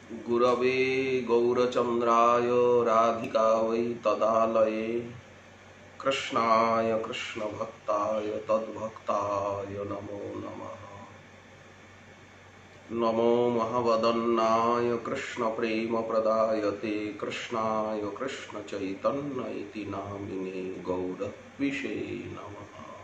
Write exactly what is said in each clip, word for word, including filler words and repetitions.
गुरवे गौरचन्द्राय राधिकावै तदालये कृष्णाय कृष्णभक्ताय तद्भक्ताय नमो नमः। नमो महावदन्नाय कृष्णप्रेमप्रदायते कृष्णाय कृष्णचैतन्य इति नामिने गौरत्विषे नमः।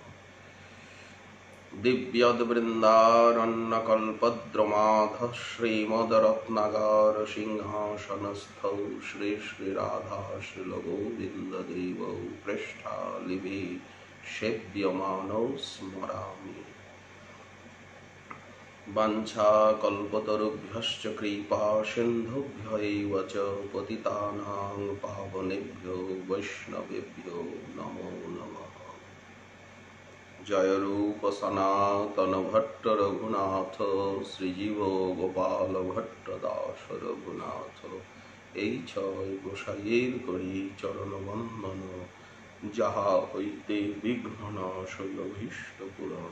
दिव्यद्वृन्दारण्यकल्पद्रुमाधः श्रीमद्रत्नाकर सिंहासनस्थौ श्री श्रीराधा श्रीलगोविन्ददेवौ पृष्ठालिभि सेव्यमानौ स्मरामि। वाञ्छाकल्पतरुभ्यश्च कृपा सिन्धुभ्य एव च पतितानां पावनेभ्यो वैष्णवेभ्यो नमो नमः। जय रूप सनातन भट्ट रघुनाथ श्रीजीव गोपाल भट्ट दास रघुनाथ এই ছয় গোসাইয়ের করি চরণ বন্দন যাহা হইতে বিঘ্ন নাশয় অভীষ্ট পূরণ।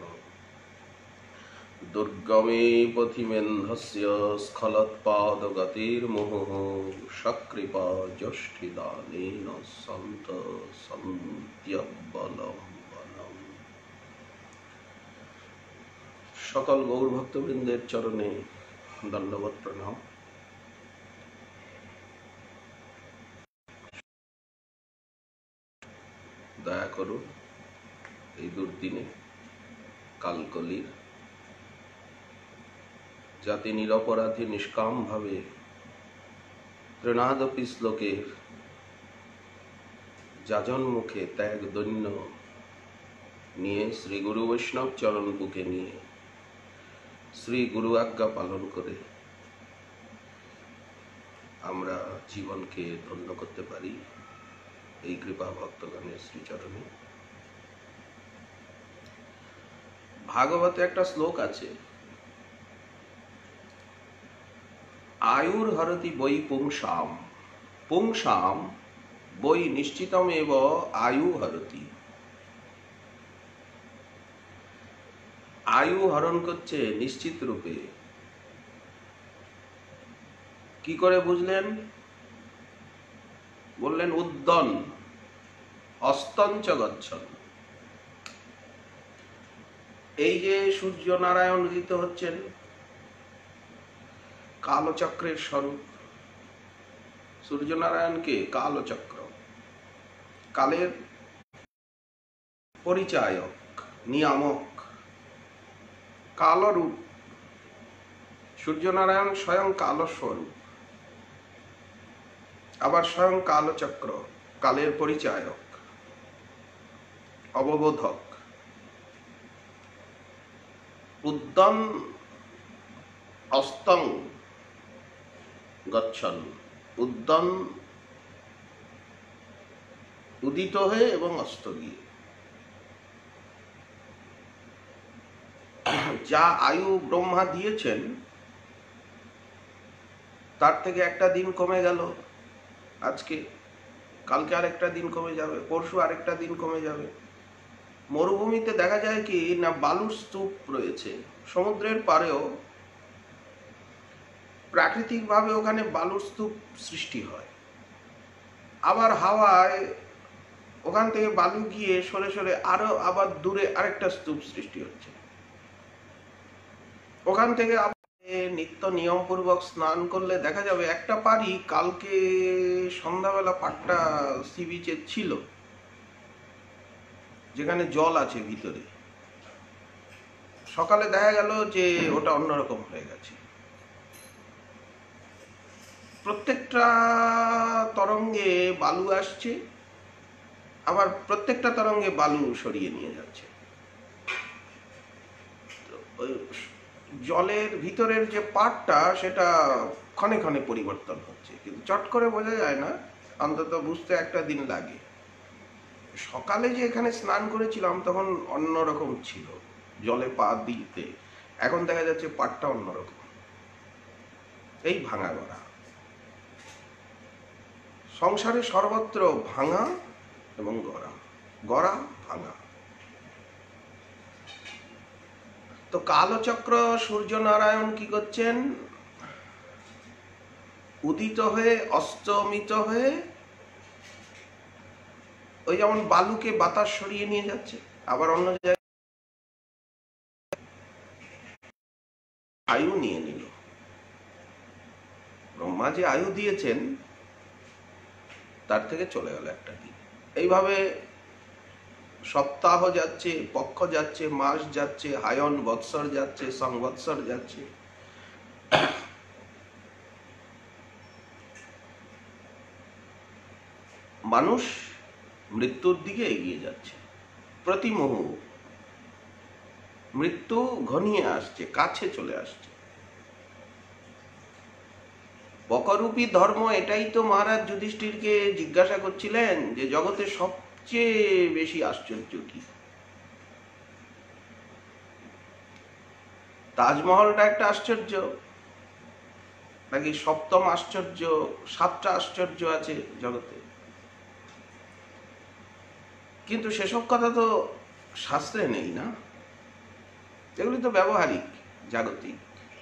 দুর্গমে পথিমেন্ধস্য স্খলৎপাদগতির্মুহুঃ সকৃপা যষ্ঠিদানেন সন্ত সন্ত্যবলম্বনম। সকল গৌর ভক্তবৃন্দের চরণে দণ্ডবৎ প্রণাম। দয়া করুন এই দুর্দিনে কালকলির যাতে নিরপরাধী নিষ্কাম ভাবে ত্রিনাদপি শ্লোকের যাজন মুখে ত্যাগ দৈন্য নিয়ে শ্রী গুরু বৈষ্ণব চরণ বুকে নিয়ে শ্রী গুরু আজ্ঞা পালন করে আমরা জীবনকে ধন্য করতে পারি এই কৃপা ভক্তগণের শ্রীচরণে। ভাগবতে একটা শ্লোক আছে, আয়ুর হরতি বৈ পুংসাম পুংসাম বৈ নিশ্চিতম এব আয়ু হরতি। আয়ু হরণ করছে নিশ্চিত রূপে। কি করে বুঝলেন? বললেন উদ্দন অস্তঞ্চ গচ্ছন। এই যে সূর্য নারায়ণ উদিত হচ্ছেন, কালচক্রের স্বরূপ। সূর্য নারায়ণকে কালচক্র, কালের পরিচায়ক, নিয়ামক, কালরূপ। সূর্যনারায়ণ স্বয়ং কালস্বরূপ, আবার স্বয়ং কালচক্র, কালের পরিচায়ক, অববোধক। উদ্যম অস্তং গচ্ছন, উদ্যম উদিত হয়ে এবং অস্ত গিয়ে। যা আয়ু ব্রহ্মা দিয়েছেন তার থেকে একটা দিন কমে গেল আজকে, কালকে আরেকটা দিন কমে যাবে, পরশু আরেকটা দিন কমে যাবে। মরুভূমিতে দেখা যায় কি না, বালুর স্তূপ রয়েছে। সমুদ্রের পাড়েও প্রাকৃতিকভাবে ওখানে বালুর স্তূপ সৃষ্টি হয়। আবার হাওয়ায় ওখান থেকে বালু গিয়ে সরে সরে আরো আবার দূরে আরেকটা স্তূপ সৃষ্টি হচ্ছে। ওখান থেকে নিত্য নিয়ম পূর্বক স্নান করলে দেখা যাবে একটা পাড়ি কালকে সন্ধ্যাবেলা পাটটা সি বিচে ছিল, যেখানে জল আছে ভিতরে, সকালে দেখা গেল যে ওটা অন্যরকম হয়ে গেছে। প্রত্যেকটা তরঙ্গে বালু আসছে, আবার প্রত্যেকটা তরঙ্গে বালু সরিয়ে নিয়ে যাচ্ছে। জলের ভিতরের যে পাটটা সেটা ক্ষণে ক্ষণে পরিবর্তন হচ্ছে, কিন্তু চট করে বোঝা যায় না, অন্তত বুঝতে একটা দিন লাগে। সকালে যে এখানে স্নান করেছিলাম তখন অন্যরকম ছিল জলে পা দিতে, এখন দেখা যাচ্ছে পাটটা অন্যরকম। এই ভাঙা গড়া সংসারে সর্বত্র ভাঙা এবং গড়া, গড়া ভাঙা। তো কালচক্র সূর্য নারায়ণ কি করছেন? উদিত হয়ে অস্তমিত হয়ে ওই যেমন বালুকে বাতাস সরিয়ে নিয়ে যাচ্ছে, আবার অন্য জায়গায় আয়ু নিয়ে নিল। ব্রহ্মা যে আয়ু দিয়েছেন তার থেকে চলে গেল একটা দিন। এইভাবে সপ্তাহ যাচ্ছে, পক্ষ যাচ্ছে, মাস যাচ্ছে, হায়ন বৎসর যাচ্ছে, সংবৎসর যাচ্ছে। মানুষ মৃত্যুর দিকে এগিয়ে যাচ্ছে। প্রতি মুহূর্তে মৃত্যু ঘনিয়ে আসছে, কাছে চলে আসছে। বকরূপী ধর্ম এটাই তো মহারাজ যুধিষ্ঠিরকে জিজ্ঞাসা করছিলেন যে জগতে সবচেয়ে বেশি আশ্চর্য কি? তাজমহলটা একটা আশ্চর্য নাকি সপ্তম আশ্চর্য? সাতটা আশ্চর্য আছে জগতে, কিন্তু সেসব কথা তো শাস্ত্রে নেই না, এগুলি তো ব্যবহারিক, জাগতিক।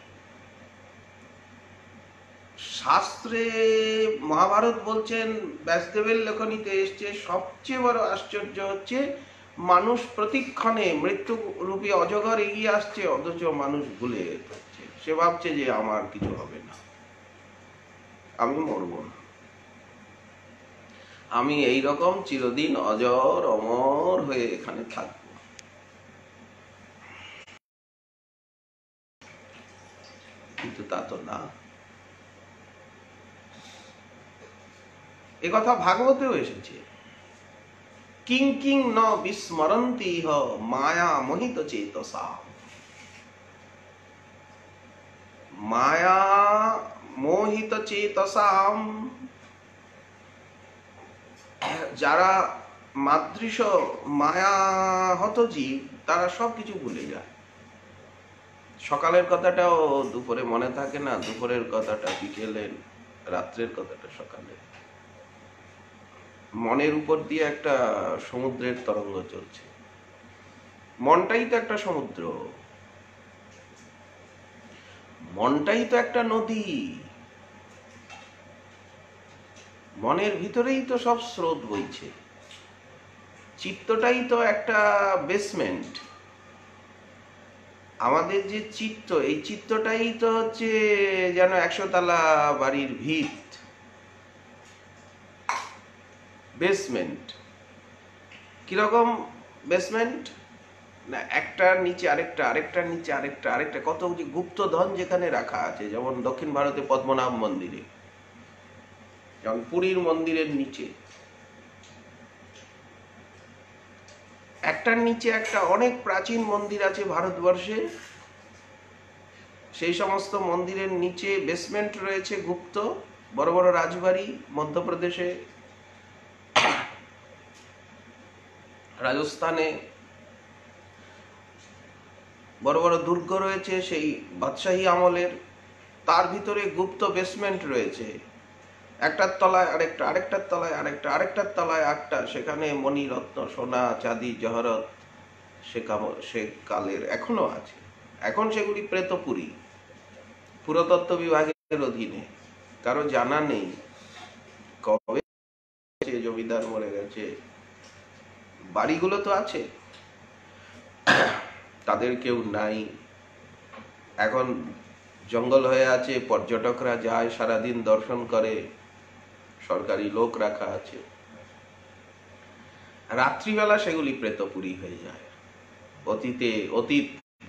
শাস্ত্রে মহাভারত বলছেন, ব্যাসদেবের লেখনীতে এসছে, সবচেয়ে বড় আশ্চর্য হচ্ছে মানুষ প্রতিক্ষণে মৃত্যু রূপী অজগর এগিয়ে আসছে, অথচ মানুষ ভুলে যাচ্ছে। সে ভাবছে যে আমার কিছু হবে না, আমি মরব না, আমি এই রকম চিরদিন অজর অমর হয়ে এখানে থাকব। কিন্তু তা তো না। এ কথা ভাগবতেও এসেছে, কিং কিং ন বিস্মরন্তি ইহ মায়া মোহিত চেতসা। মায়া মোহিত চেতসাম, যারা মাদৃশ মায়া হত জীব তারা সবকিছু ভুলে যায়। সকালের কথাটাও দুপুরে মনে থাকে না, দুপুরের কথাটা বিকেলে, রাত্রের কথাটা সকালে। মনের উপর দিয়ে একটা সমুদ্রের তরঙ্গ চলছে। মনটাই তো একটা সমুদ্র, মনটাই তো একটা নদী, মনের ভিতরেই তো সব স্রোত বইছে। চিত্তটাই তো একটা বেসমেন্ট। আমাদের যে চিত্ত, এই চিত্তটাই তো হচ্ছে যেন একশো তলা বাড়ির ভিত, বেসমেন্ট। কিরকম বেসমেন্ট না, একটার নিচে আরেকটা, আরেকটার নিচে আরেকটা, আরেকটা, কত যে গুপ্তধন যেখানে রাখা আছে। যেমন দক্ষিণ ভারতে পদ্মনাভ মন্দিরে, যেমন পুরীর মন্দিরের নিচে একটার নিচে একটা অনেক প্রাচীন মন্দির আছে ভারতবর্ষে। সেই সমস্ত মন্দিরের নিচে বেসমেন্ট রয়েছে গুপ্ত। বড় বড় রাজবাড়ি মধ্যপ্রদেশে, রাজস্থানে বড় বড় দুর্গ রয়েছে সেই বাদশাহী আমলের, তার ভিতরে গুপ্ত বেসমেন্ট রয়েছে। একটার তলায় আরেকটা, আরেকটার তলায় আরেকটা, আরেকটার তলায় আটটা, সেখানে মণিরত্ন, সোনা, চাঁদি, জহরত সে সে কালের এখনো আছে। এখন সেগুলি প্রেতপুরী, পুরাতত্ত্ব বিভাগের অধীনে। কারো জানা নেই কবে জমিদার মরে গেছে। বাড়িগুলো তো আছে, তাদের কেউ নাই। এখন জঙ্গল হয়ে আছে, পর্যটকরা যায়, সারাদিন দর্শন করে, সরকারি লোক রাখা আছে। রাত্রিবেলা সেগুলি প্রেতপুরী হয়ে যায়। অতীতে অতীত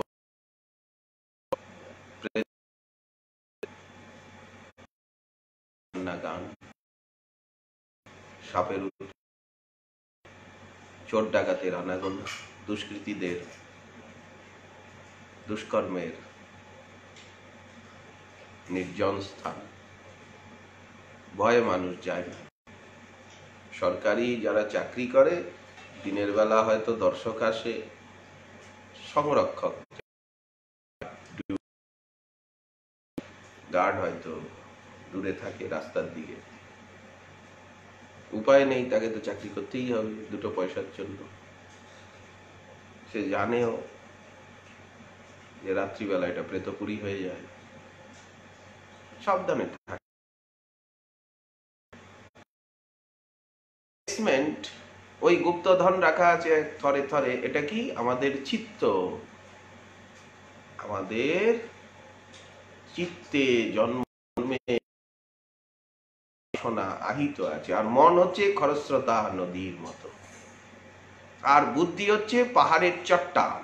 গান, সাপের, চোর ডাকাতের আনাগোনা, দুষ্কৃতীদের দুষ্কর্মের নির্জন স্থান, ভয়ে মানুষ যায় না। সরকারি যারা চাকরি করে দিনের বেলা হয়তো দর্শক আসে, সংরক্ষক গার্ড হয়তো দূরে থাকে রাস্তার দিকে। উপায় নেই, তাকে তো চাকরি করতেই হবে দুটো পয়সার জন্য। সে জানেও যে রাত্রিবেলা এটা প্রেতপুরী হয়ে যায়, সাবধানে থাকে। বেসমেন্ট, ওই গুপ্তধন রাখা আছে থরে থরে। এটা কি? আমাদের চিত্ত। আমাদের চিত্তে জন্মে আহিত আছে। আর মন হচ্ছে খরস্রোতা নদীর মতো, আর বুদ্ধি হচ্ছে পাহাড়ের চট্টান।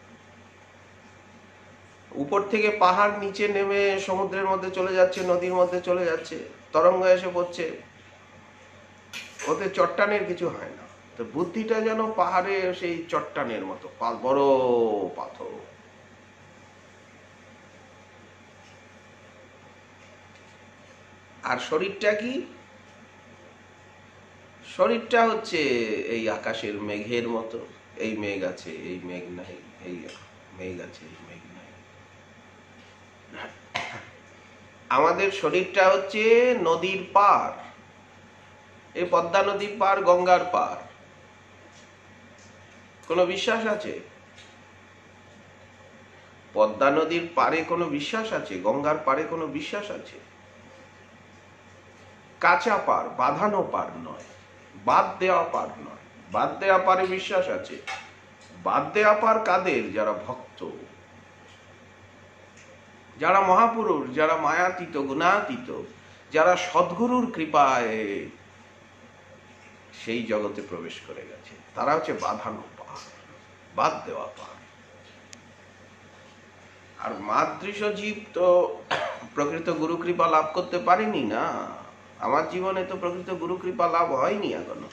উপর থেকে পাহাড় নিচে নেমে সমুদ্রের মধ্যে চলে যাচ্ছে, নদীর মধ্যে চলে যাচ্ছে, তরঙ্গ এসে পড়ছে, ওতে চট্টানের কিছু হয় না। তো বুদ্ধিটা যেন পাহাড়ের সেই চট্টানের মতো, বড় পাথর। আর শরীরটা কি? শরীরটা হচ্ছে এই আকাশের মেঘের মতো। এই মেঘ আছে, এই মেঘ নাই, এই মেঘ আছে, এই মেঘ নাই। আমাদের শরীরটা হচ্ছে নদীর পার, এই পদ্মা নদীর পার, গঙ্গার পার। কোনো বিশ্বাস আছে? পদ্মা নদীর পারে কোনো বিশ্বাস আছে? গঙ্গার পারে কোনো বিশ্বাস আছে? কাঁচা পার, বাঁধানো পার নয়, বাদ দেওয়া পার নয়। বাদ দেওয়া পারে বিশ্বাস আছে। বাদ দেওয়া পার কাদের? যারা ভক্ত, যারা মহাপুরুষ, যারা মায়াতীত, গুণাতীত, যারা সদ্গুরুর কৃপায় সেই জগতে প্রবেশ করে গেছে, তারা হচ্ছে বাঁধানো পার, বাদ দেওয়া পার। আর মাতৃষ জীব তো প্রকৃত গুরু কৃপা লাভ করতে পারেনি না। আমার জীবনে তো প্রকৃত গুরু কৃপা লাভ হয়নি এখনো।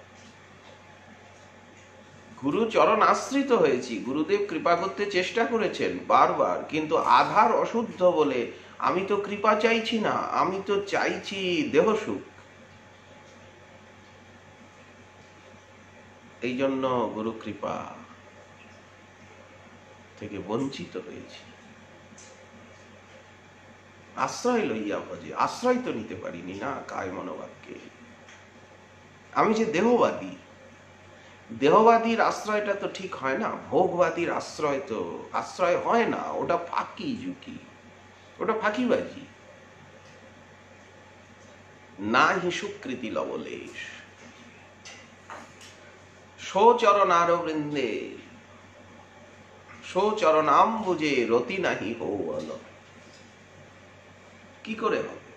গুরু চরণ আশ্রিত হয়েছি, গুরুদেব কৃপা করতে চেষ্টা করেছেন বারবার, কিন্তু আধার অশুদ্ধ বলে আমি তো কৃপা চাইছি না, আমি তো চাইছি দেহ সুখ। এই জন্য গুরু কৃপা থেকে বঞ্চিত হয়েছি। আশ্রয় লইয়া ভজে, আশ্রয় তো নিতে পারিনি না কায় মনোবাক্যে। আমি যে দেহবাদী, দেহবাদীর আশ্রয়টা তো ঠিক হয় না। ভোগবাদীর আশ্রয় তো আশ্রয় হয় না, ওটা ফাঁকি ঝুঁকি, ওটা ফাঁকিবাজি। না হি সুকৃতি লবলেশ, সচরণার বৃন্দে সচরণাম্বুজে রতি নাহি হৌবল। কি করে হবে?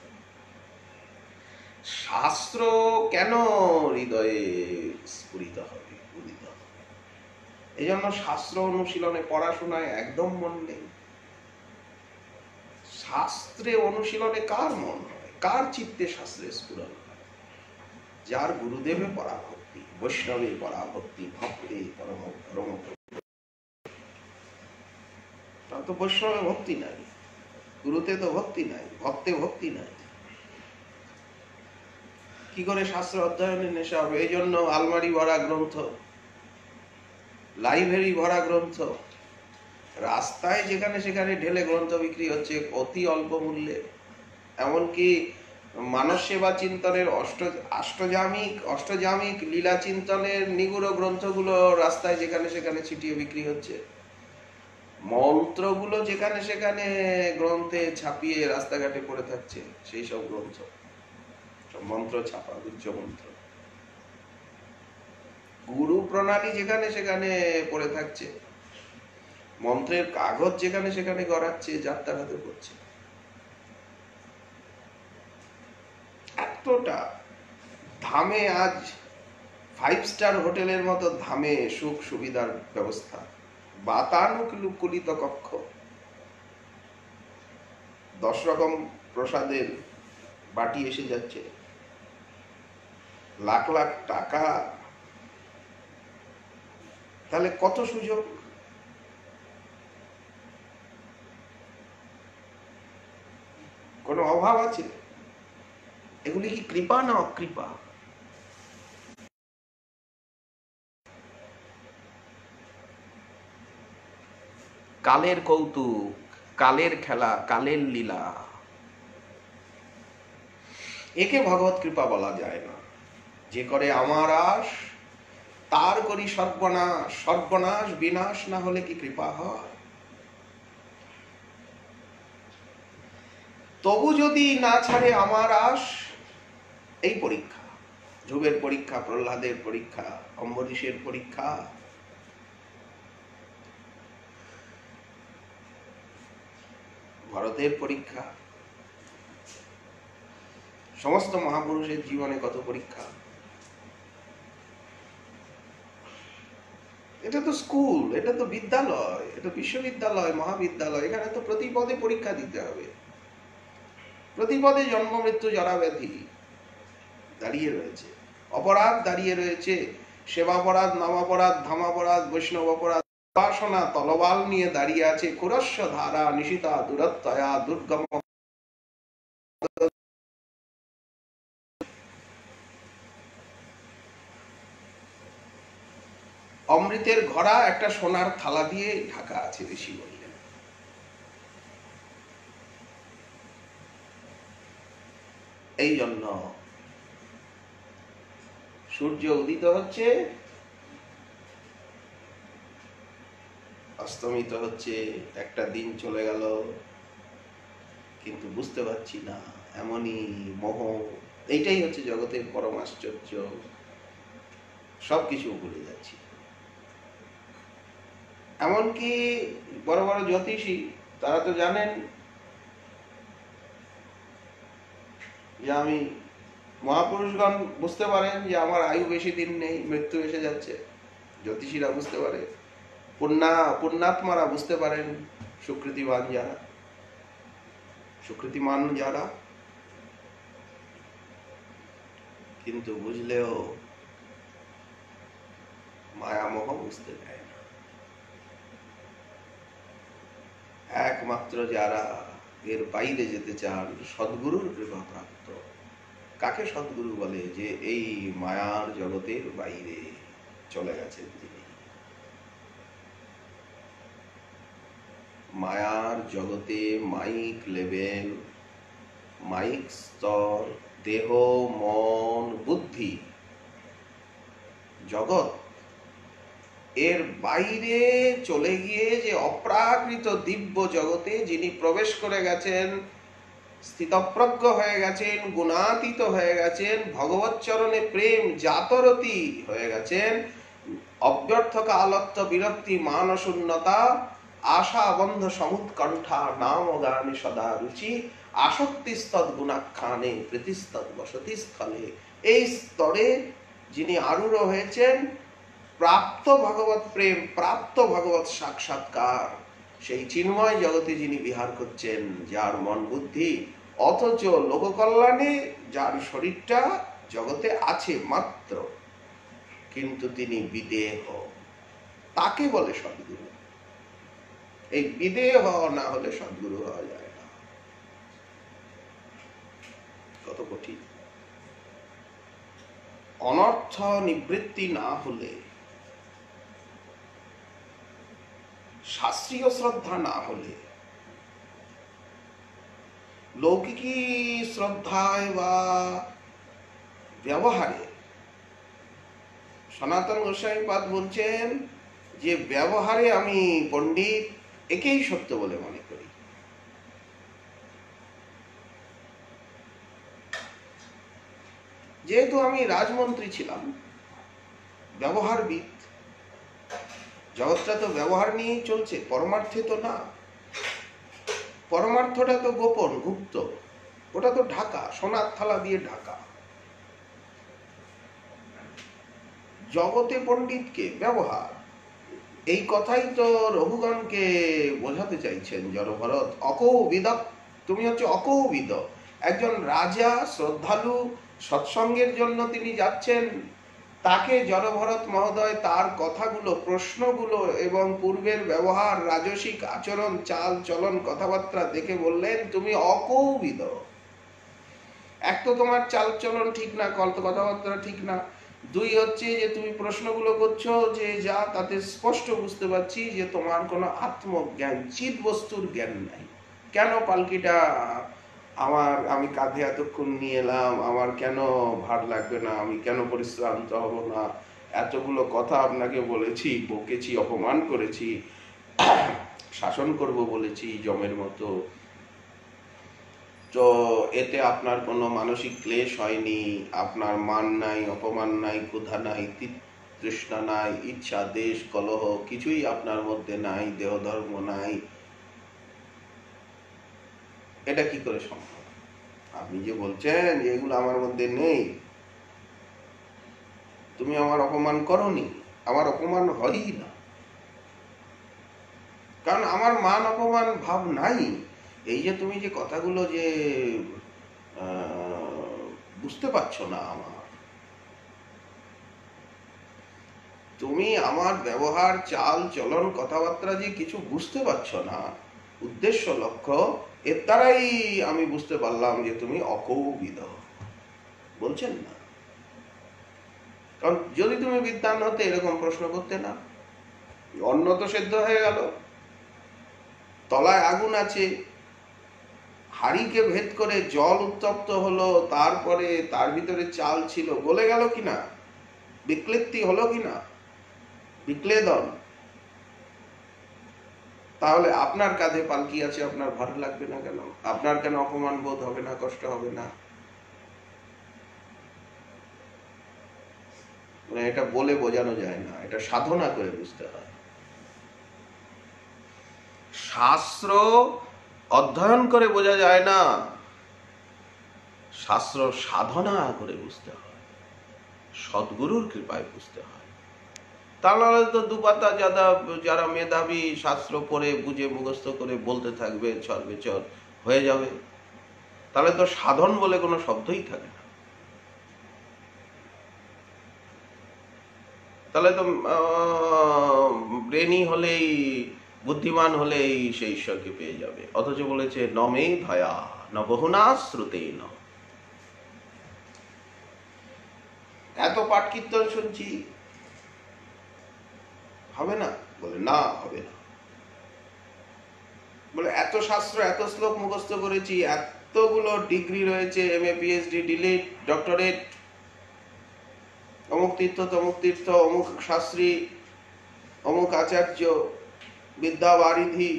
শাস্ত্র কেন হৃদয়ে স্ফুরিত হবে, উদিত হবে? এই জন্য শাস্ত্র অনুশীলনে, পড়াশোনায় একদম মন নেই। শাস্ত্রে অনুশীলনে কার মন হয়? কার চিত্তে শাস্ত্রে স্ফুরণ হয়? যার গুরুদেবে পরাভক্তি, বৈষ্ণবে পরাভক্তি, ভক্তে পরম পরম। তার তো বৈষ্ণবে ভক্তি নাই, গুরুতে তো ভক্তি নাই, ভক্তে ভক্তি নাই। কি করে শাস্ত্র অধ্যয়নের নেশা হবে? এই জন্য আলমারি ভরা গ্রন্থ, লাইব্রেরি ভরা গ্রন্থ, রাস্তায় যেখানে সেখানে ঢেলে গ্রন্থ বিক্রি হচ্ছে অতি অল্প মূল্যে। এমনকি মানব সেবা চিন্তনের অষ্ট অষ্টজামিক অষ্টজামিক লীলা চিন্তনের নিগুড় গ্রন্থগুলো রাস্তায় যেখানে সেখানে ছিটিয়ে বিক্রি হচ্ছে। মন্ত্রগুলো যেখানে সেখানে গ্রন্থে ছাপিয়ে রাস্তাঘাটে পড়ে থাকছে, সেই সব গ্রন্থ, সব মন্ত্র ছাপা, উচ্চ মন্ত্র। গুরু প্রণালী যেখানে সেখানে পড়ে থাকছে, মন্ত্রের কাগজ যেখানে সেখানে গড়াচ্ছে, যাত্রার হাতে পড়ছে। এতটা ধামে আজ ফাইভ স্টার হোটেলের মতো ধামে সুখ সুবিধার ব্যবস্থা, বাতানুকূলিত কক্ষ, দশ রকম প্রসাদের বাটি এসে যাচ্ছে, লাখ লাখ টাকা। তাহলে কত সুযোগ! কোনো অভাব আছে? এগুলি কি কৃপা না অকৃপা? কালের কৌতুক, কালের খেলা, কালের লীলা, একে ভগবত কৃপা বলা যায় না। যে করে আমার আশ তার করি সর্বনাশ, সর্বনাশ বিনাশ না হলে কি কৃপা হয়? তবু যদি না ছাড়ে আমার আশ, এই পরীক্ষা। ধ্রুবের পরীক্ষা, প্রহ্লাদের পরীক্ষা, অম্বরীশের পরীক্ষা, ভরতের পরীক্ষা, সমস্ত মহাপুরুষের জীবনে কত পরীক্ষা। এটা তো স্কুল, এটা তো বিদ্যালয়, এটা বিশ্ববিদ্যালয়, মহাবিদ্যালয়। এখানে তো প্রতি পদে পরীক্ষা দিতে হবে, প্রতি পদে জন্ম মৃত্যু জরা ব্যাধি দাঁড়িয়ে রয়েছে, অপরাধ দাঁড়িয়ে রয়েছে, সেবাপরাধ, নামাপরাধ, ধামাপরাধ, বৈষ্ণব অপরাধ। উপাসনা তলবাল নিয়ে দাঁড়িয়ে আছে, কুরস্য ধারা নিশিতা দূরত্বয়া দুর্গম। অমৃতের ঘড়া একটা সোনার থালা দিয়ে ঢাকা আছে, বেশি বললেন। এই জন্য সূর্য উদিত হচ্ছে, অস্তমিত হচ্ছে, একটা দিন চলে গেল, কিন্তু বুঝতে পারছি না। এমনই মোহ, এইটাই হচ্ছে জগতের পরম আশ্চর্য। সবকিছু ভুলে যাচ্ছি। এমনকি বড় বড় জ্যোতিষী তারা তো জানেন যে আমি, মহাপুরুষগণ বুঝতে পারেন যে আমার আয়ু বেশি দিন নেই, মৃত্যু এসে যাচ্ছে। জ্যোতিষীরা বুঝতে পারে, পুণ্যা পুণ্যাত্মারা বুঝতে পারেন, সুকৃতিবান যারা, সুকৃতিমান যারা, কিন্তু বুঝলেও মায়ামোহ বুঝতে দেয় না। একমাত্র যারা এর বাইরে যেতে চান, সদ্গুরুর কৃপা প্রাপ্ত। কাকে সদ্গুরু বলে? যে এই মায়ার জগতের বাইরে চলে গেছেন তিনি। মায়ার জগতে মাইক লেভেল, মাইক স্তর, দেহ, মন, বুদ্ধি জগৎ, এর বাইরে চলে গিয়ে যে অপ্রাকৃত দিব্য জগতে যিনি প্রবেশ করে গেছেন, স্থিতপ্রজ্ঞ হয়ে গেছেন, গুণাতীত হয়ে গেছেন, ভগবৎ চরণে প্রেম জাতরতি হয়ে গেছেন, অব্যর্থ কালত্ব বিরক্তি মান শূন্যতা আশা বন্ধ সমুৎকণ্ঠা নাম গানে সদা রুচি আসক্তিস্তদ গুণাখ্যানে প্রীতিস্তদ বসতি স্থলে, এই স্তরে যিনি আরূঢ় হয়েছেন, প্রাপ্ত ভগবত প্রেম, প্রাপ্ত ভগবত সাক্ষাৎকার, সেই চিন্ময় জগতে যিনি বিহার করছেন, যার মন বুদ্ধি, অথচ লোককল্যাণে যার শরীরটা জগতে আছে মাত্র, কিন্তু তিনি বিদেহ, তাকে বলে সদ্গুরু। এই বিদেহ না হলে সদ্গুরু হওয়া যায় না। কত কঠিন। অনর্থ নিবৃত্তি না হলে, শাস্ত্রীয় শ্রদ্ধা না হলে, লৌকিকী শ্রদ্ধায় বা ব্যবহারে, সনাতন গোস্বামী পাদ বলছেন যে ব্যবহারে আমি পণ্ডিত, একেই সত্য বলে মনে করি। যেহেতু আমি রাজমন্ত্রী ছিলাম, ব্যবহারবিদ, জগৎটা তো ব্যবহার নিয়েই চলছে, পরমার্থে তো না। পরমার্থটা তো গোপন, গুপ্ত, ওটা তো ঢাকা, সোনার থালা দিয়ে ঢাকা। জগতে পণ্ডিতকে ব্যবহার, এই কথাই তো রঘুগণকে বোঝাতে চাইছেন জড়ভরত। অকৌবিদ, তুমি হচ্ছে অকৌবিদ। একজন রাজা, শ্রদ্ধালু, সৎসঙ্গের জন্য তিনি যাচ্ছেন, তাকে জড়ভরত মহোদয় তার কথাগুলো, প্রশ্নগুলো এবং পূর্বের ব্যবহার, রাজসিক আচরণ, চাল চলন, কথাবার্তা দেখে বললেন তুমি অকৌবিদ। এক তো তোমার চাল চলন ঠিক না, কথাবার্তা ঠিক না, দুই হচ্ছে যে তুমি প্রশ্নগুলো করছো যে যা তাতে স্পষ্ট বুঝতে পারছি যে তোমার কোনো আত্মজ্ঞান, চিৎ বস্তুর জ্ঞান নাই। কেন পালকিটা আমার, আমি কাঁধে এতক্ষণ নিয়ে এলাম, আমার কেন ভার লাগবে না, আমি কেন পরিশ্রান্ত হব না, এতগুলো কথা আপনাকে বলেছি, বকেছি, অপমান করেছি, শাসন করব বলেছি জমের মতো, তো এতে আপনার কোনো মানসিক ক্লেশ হয়নি, আপনার মান নাই, অপমান নাই, ক্ষুধা নাই, তৃষ্ণা নাই, ইচ্ছা দেশ কলহ কিছুই আপনার মধ্যে নাই, দেহ ধর্ম নাই, এটা কি করে সম্ভব? আপনি যে বলছেন যে এগুলো আমার মধ্যে নেই, তুমি আমার অপমান করনি, আমার অপমান হয়ই না, কারণ আমার মান অপমান ভাব নাই। এই যে তুমি যে কথাগুলো যে বুঝতে পারছো না, আমার তুমি আমার ব্যবহার চাল চলন কথাবার্তা যে কিছু বুঝতে পারছো না, উদ্দেশ্য লক্ষ্য, এর দ্বারাই আমি বুঝতে পারলাম যে তুমি অকৌবিদ বলছেন না। কারণ যদি তুমি বিদ্বান হতে এরকম প্রশ্ন করতে না। অন্ন তো সেদ্ধ হয়ে গেল, তলায় আগুন আছে, হাড়িকে ভেদ করে জল উত্তপ্ত হলো, তারপরে তার ভিতরে চাল ছিল, গলে গেল কিনা, বিক্লেপ্তি হলো কিনা, বিক্লেদন। তাহলে আপনার কাঁধে পালকি আছে, আপনার ভালো লাগবে না কেন? আপনার কেন অপমান বোধ হবে না, কষ্ট হবে না? মানে এটা বলে বোঝানো যায় না, এটা সাধনা করে বুঝতে হয়। শাস্ত্র অধ্যয়ন করে বোঝা যায় না, শাস্ত্র সাধনা করে বুঝতে হয়, সদ্গুরুর কৃপায় বুঝতে হয়। তাহলে তো দুপাতা যারা যারা মেধাবী শাস্ত্র পড়ে বুঝে মুখস্থ করে বলতে থাকবে চর হয়ে যাবে, তাহলে তো সাধন বলে কোনো শব্দই থাকে না। তাহলে তো ব্রেনি হলেই, বুদ্ধিমান হলেই সেই ঈশ্বরকে পেয়ে যাবে। অথচ বলেছে নমে ধয়া ন বহুনা শ্রুতে ন। এত পাঠ কীর্তন শুনছি, হবে না? বলে না, হবে না। বলে এত শাস্ত্র এত শ্লোক মুখস্থ করেছি, এতগুলো ডিগ্রি রয়েছে, M A PhD D Litt doctorate, অমুক তীর্থ তমুক তীর্থ, অমুক শাস্ত্রী, অমুক আচার্য, বিদ্যাবারিধি,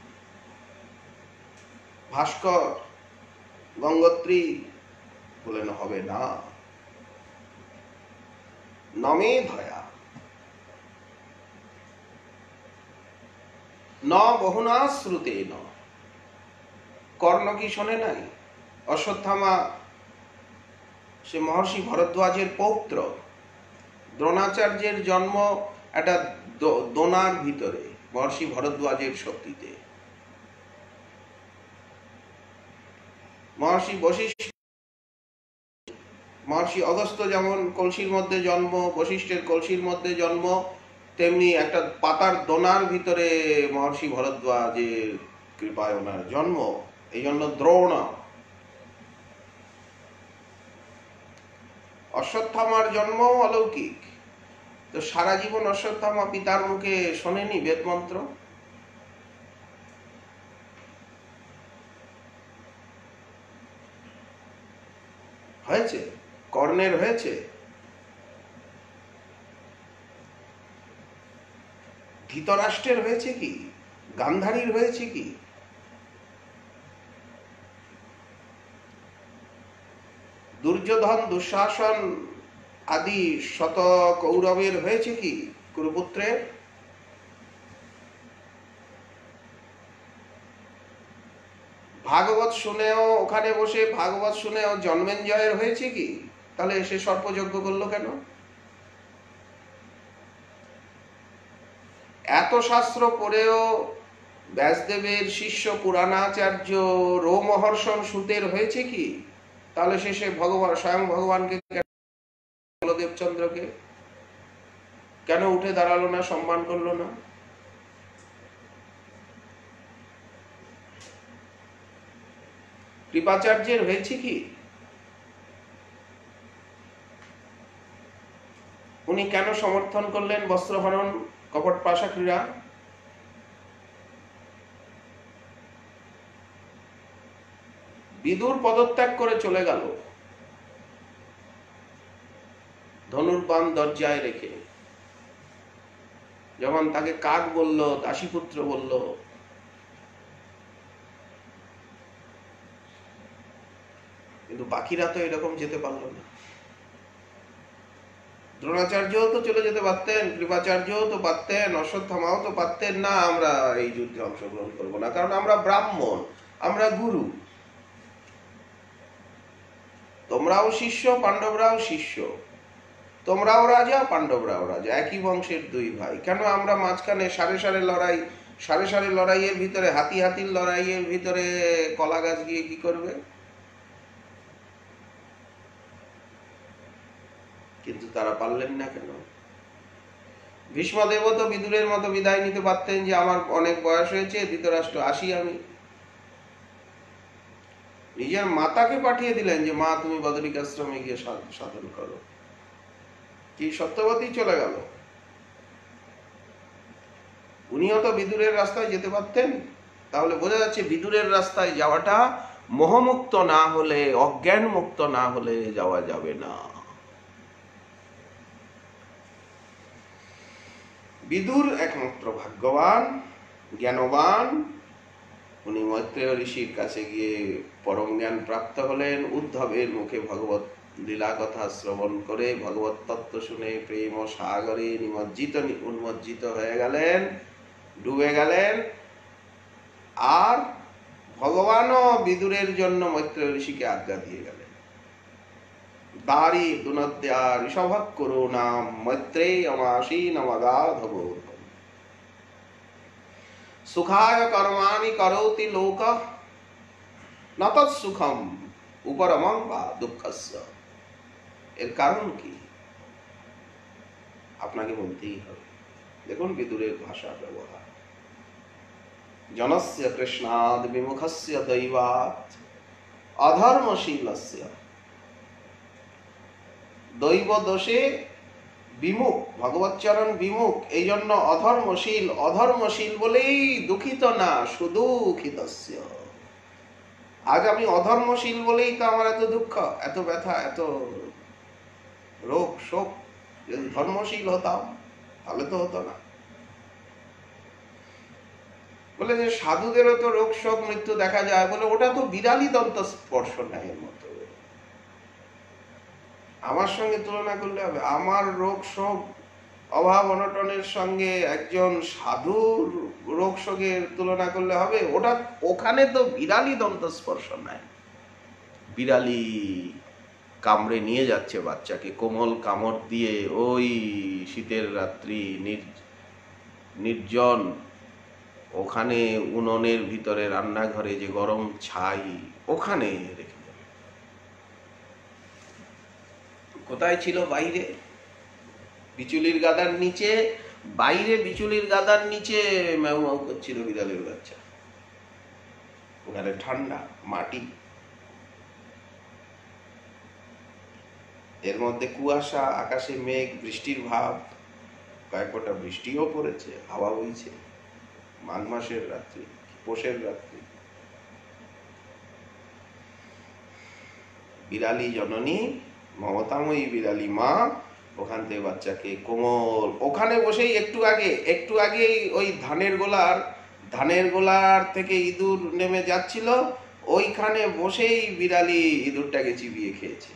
ভাস্কর, গঙ্গোত্রী। বলেন হবে না। নমে ধয়া ন বহুনা শ্রুতে ন। কর্ণ কি শোনে নাই? অশ্বত্থামা সে মহর্ষি ভরদ্বাজের পৌত্র। দ্রোণাচার্যের জন্ম একটা দোনার ভিতরে, মহর্ষি ভরদ্বাজের শক্তিতে। মহর্ষি বশিষ্ঠ, মহর্ষি অগস্ত্য যেমন কলসির মধ্যে জন্ম, বশিষ্ঠের কলসির মধ্যে জন্ম, তেমনি একটা পাতার দোনার ভিতরে মহর্ষি ভরদ্বাজের কৃপায় ওনার জন্ম। এই জন্য দ্রোণ। অশ্বত্থামার জন্ম অলৌকিক, তো সারা জীবন অশ্বত্থামা পিতার মুখে শোনেনি বেদ মন্ত্র। হয়েছে, কর্ণের হয়েছে, ধৃতরাষ্ট্রের হয়েছে কি, গান্ধারীর হয়েছে কি, দুর্যোধন দুঃশাসন আদি শত কৌরবের হয়েছে কি, কুরুপুত্রের? ভাগবত শুনেও, ওখানে বসে ভাগবত শুনেও জন্মেঞ্জয়ের হয়েছে কি? তাহলে সে সর্পযজ্ঞ করলো কেন? এত শাস্ত্র পড়েও ব্যাসদেবের শিষ্য পুরাণাচার্য রোমহর্ষণ সুতের হয়েছে কি? তাহলে শেষে ভগবান, স্বয়ং ভগবানকে, বলদেবচন্দ্রকে কেন উঠে দাঁড়ালো না, সম্মান করলো না? কৃপাচার্যের হয়েছে কি? উনি কেন সমর্থন করলেন বস্ত্রহরণ, কপট পাশা ক্রীড়া? বিদুর পদত্যাগ করে চলে গেল ধনুর্বাণ দরজায় রেখে, যখন তাকে কাক বলল, দাসীপুত্র বলল, কিন্তু বাকিরা তো এরকম যেতে পারলো না। দ্রোণাচার্যও তো চলে যেতে পারতেন, কৃপাচার্যও তো পারতেন, অশ্বত্থামাও তো পারতেন না আমরা এই যুদ্ধে অংশগ্রহণ করবো না, কারণ আমরা ব্রাহ্মণ, আমরা গুরু। তোমরাও শিষ্য, পাণ্ডবরাও শিষ্য, তোমরাও রাজা, পাণ্ডবরাও রাজা, একই বংশের দুই ভাই। কেন আমরা মাঝখানে সাড়ে সাড়ে লড়াই, সাড়ে সাড়ে লড়াইয়ের ভিতরে, হাতি হাতির লড়াইয়ের ভিতরে কলা গাছ গিয়ে কি করবে? কিন্তু তারা পারলেন না কেন? ভীষ্মদেবও তো বিদুরের মতো বিদায় নিতে পারতেন যে আমার অনেক বয়স হয়েছে, ধৃতরাষ্ট্র আসি আমি। নিজের মাতাকে পাঠিয়ে দিলেন যে মা তুমি বদরিক আশ্রমে গিয়ে সাধন করো, কি সত্যবতী চলে গেল। উনিও তো বিদুরের রাস্তায় যেতে পারতেন। তাহলে বোঝা যাচ্ছে বিদুরের রাস্তায় যাওয়াটা মোহমুক্ত না হলে, অজ্ঞান মুক্ত না হলে যাওয়া যাবে না। বিদুর একমাত্র ভাগ্যবান, জ্ঞানবান। উনি মৈত্রেয় ঋষির কাছে গিয়ে পরম জ্ঞান প্রাপ্ত হলেন। উদ্ধবের মুখে ভগবত লীলা কথা শ্রবণ করে ভগবত তত্ত্ব শুনে প্রেম সাগরে নিমজ্জিত উন্মজ্জিত হয়ে গেলেন, ডুবে গেলেন। আর ভগবানও বিদুরের জন্য মৈত্রেয় ঋষিকে আজ্ঞা দিয়ে গেলেন, দারি দুনদ্যা ঋষভৎ করুণা মৈত্রেয় অমাসীন অগাধব সুখায় কর্মাণি করোতি লোক না তৎসুখম উপরমং বা দুঃখস্য। এর কারণ কি আপনাকে বলতেই হবে। দেখুন বিদুরের ভাষা ব্যবহার, জনস্য কৃষ্ণাদ বিমুখস্য দৈবাত অধর্মশীলস্য। দৈব দোষে বিমুখ, ভগবচ্চরণ বিমুখ, এই জন্য অধর্মশীল। অধর্মশীল বলেই দুঃখিত না, সুদুঃখিতস্য। আজ আমি অধর্মশীল বলেই তো আমার এত দুঃখ, এত ব্যথা, এত রোগ শোক। যদি ধর্মশীল হতাম তাহলে তো হতো না। বলে যে সাধুদেরও তো রোগ শোক মৃত্যু দেখা যায়, বলে ওটা তো বিড়ালি দন্ত স্পর্শ ন্যায়ের মতো। আমার সঙ্গে তুলনা করলে হবে? আমার রোগ শোক অভাব অনটনের সঙ্গে একজন সাধুর রোগ শোকের তুলনা করলে হবে? ওটা ওখানে তো বিড়ালি দন্ত স্পর্শ নাই। বিড়ালি কামড়ে নিয়ে যাচ্ছে বাচ্চাকে, কোমল কামড় দিয়ে ওই শীতের রাত্রি নির্জন, ওখানে উনুনের ভিতরে রান্নাঘরে যে গরম ছাই, ওখানে রেখে দেবে। কোথায় ছিল? বাইরে বিচুলির গাদার নিচে, বাইরে বিচুলির গাদার নিচে ম্যাউ ম্যাউ করছিল বিড়ালের বাচ্চা। ওখানে ঠান্ডা মাটি, এর মধ্যে কুয়াশা, আকাশে মেঘ, বৃষ্টির ভাব, কয়েক ফোঁটা বৃষ্টিও পড়েছে, হাওয়া বইছে। মাঘ মাসের রাত্রি, পৌষের রাত্রি। বিড়ালি জননী, মমতাময়ী বিড়ালি মা ওখান থেকে বাচ্চাকে কোমল, ওখানে বসেই একটু আগে একটু আগেই ওই ধানের গোলার ধানের গোলার থেকে ইঁদুর নেমে যাচ্ছিল, ওইখানে বসেই বিড়ালি ইঁদুরটাকে চিবিয়ে খেয়েছে।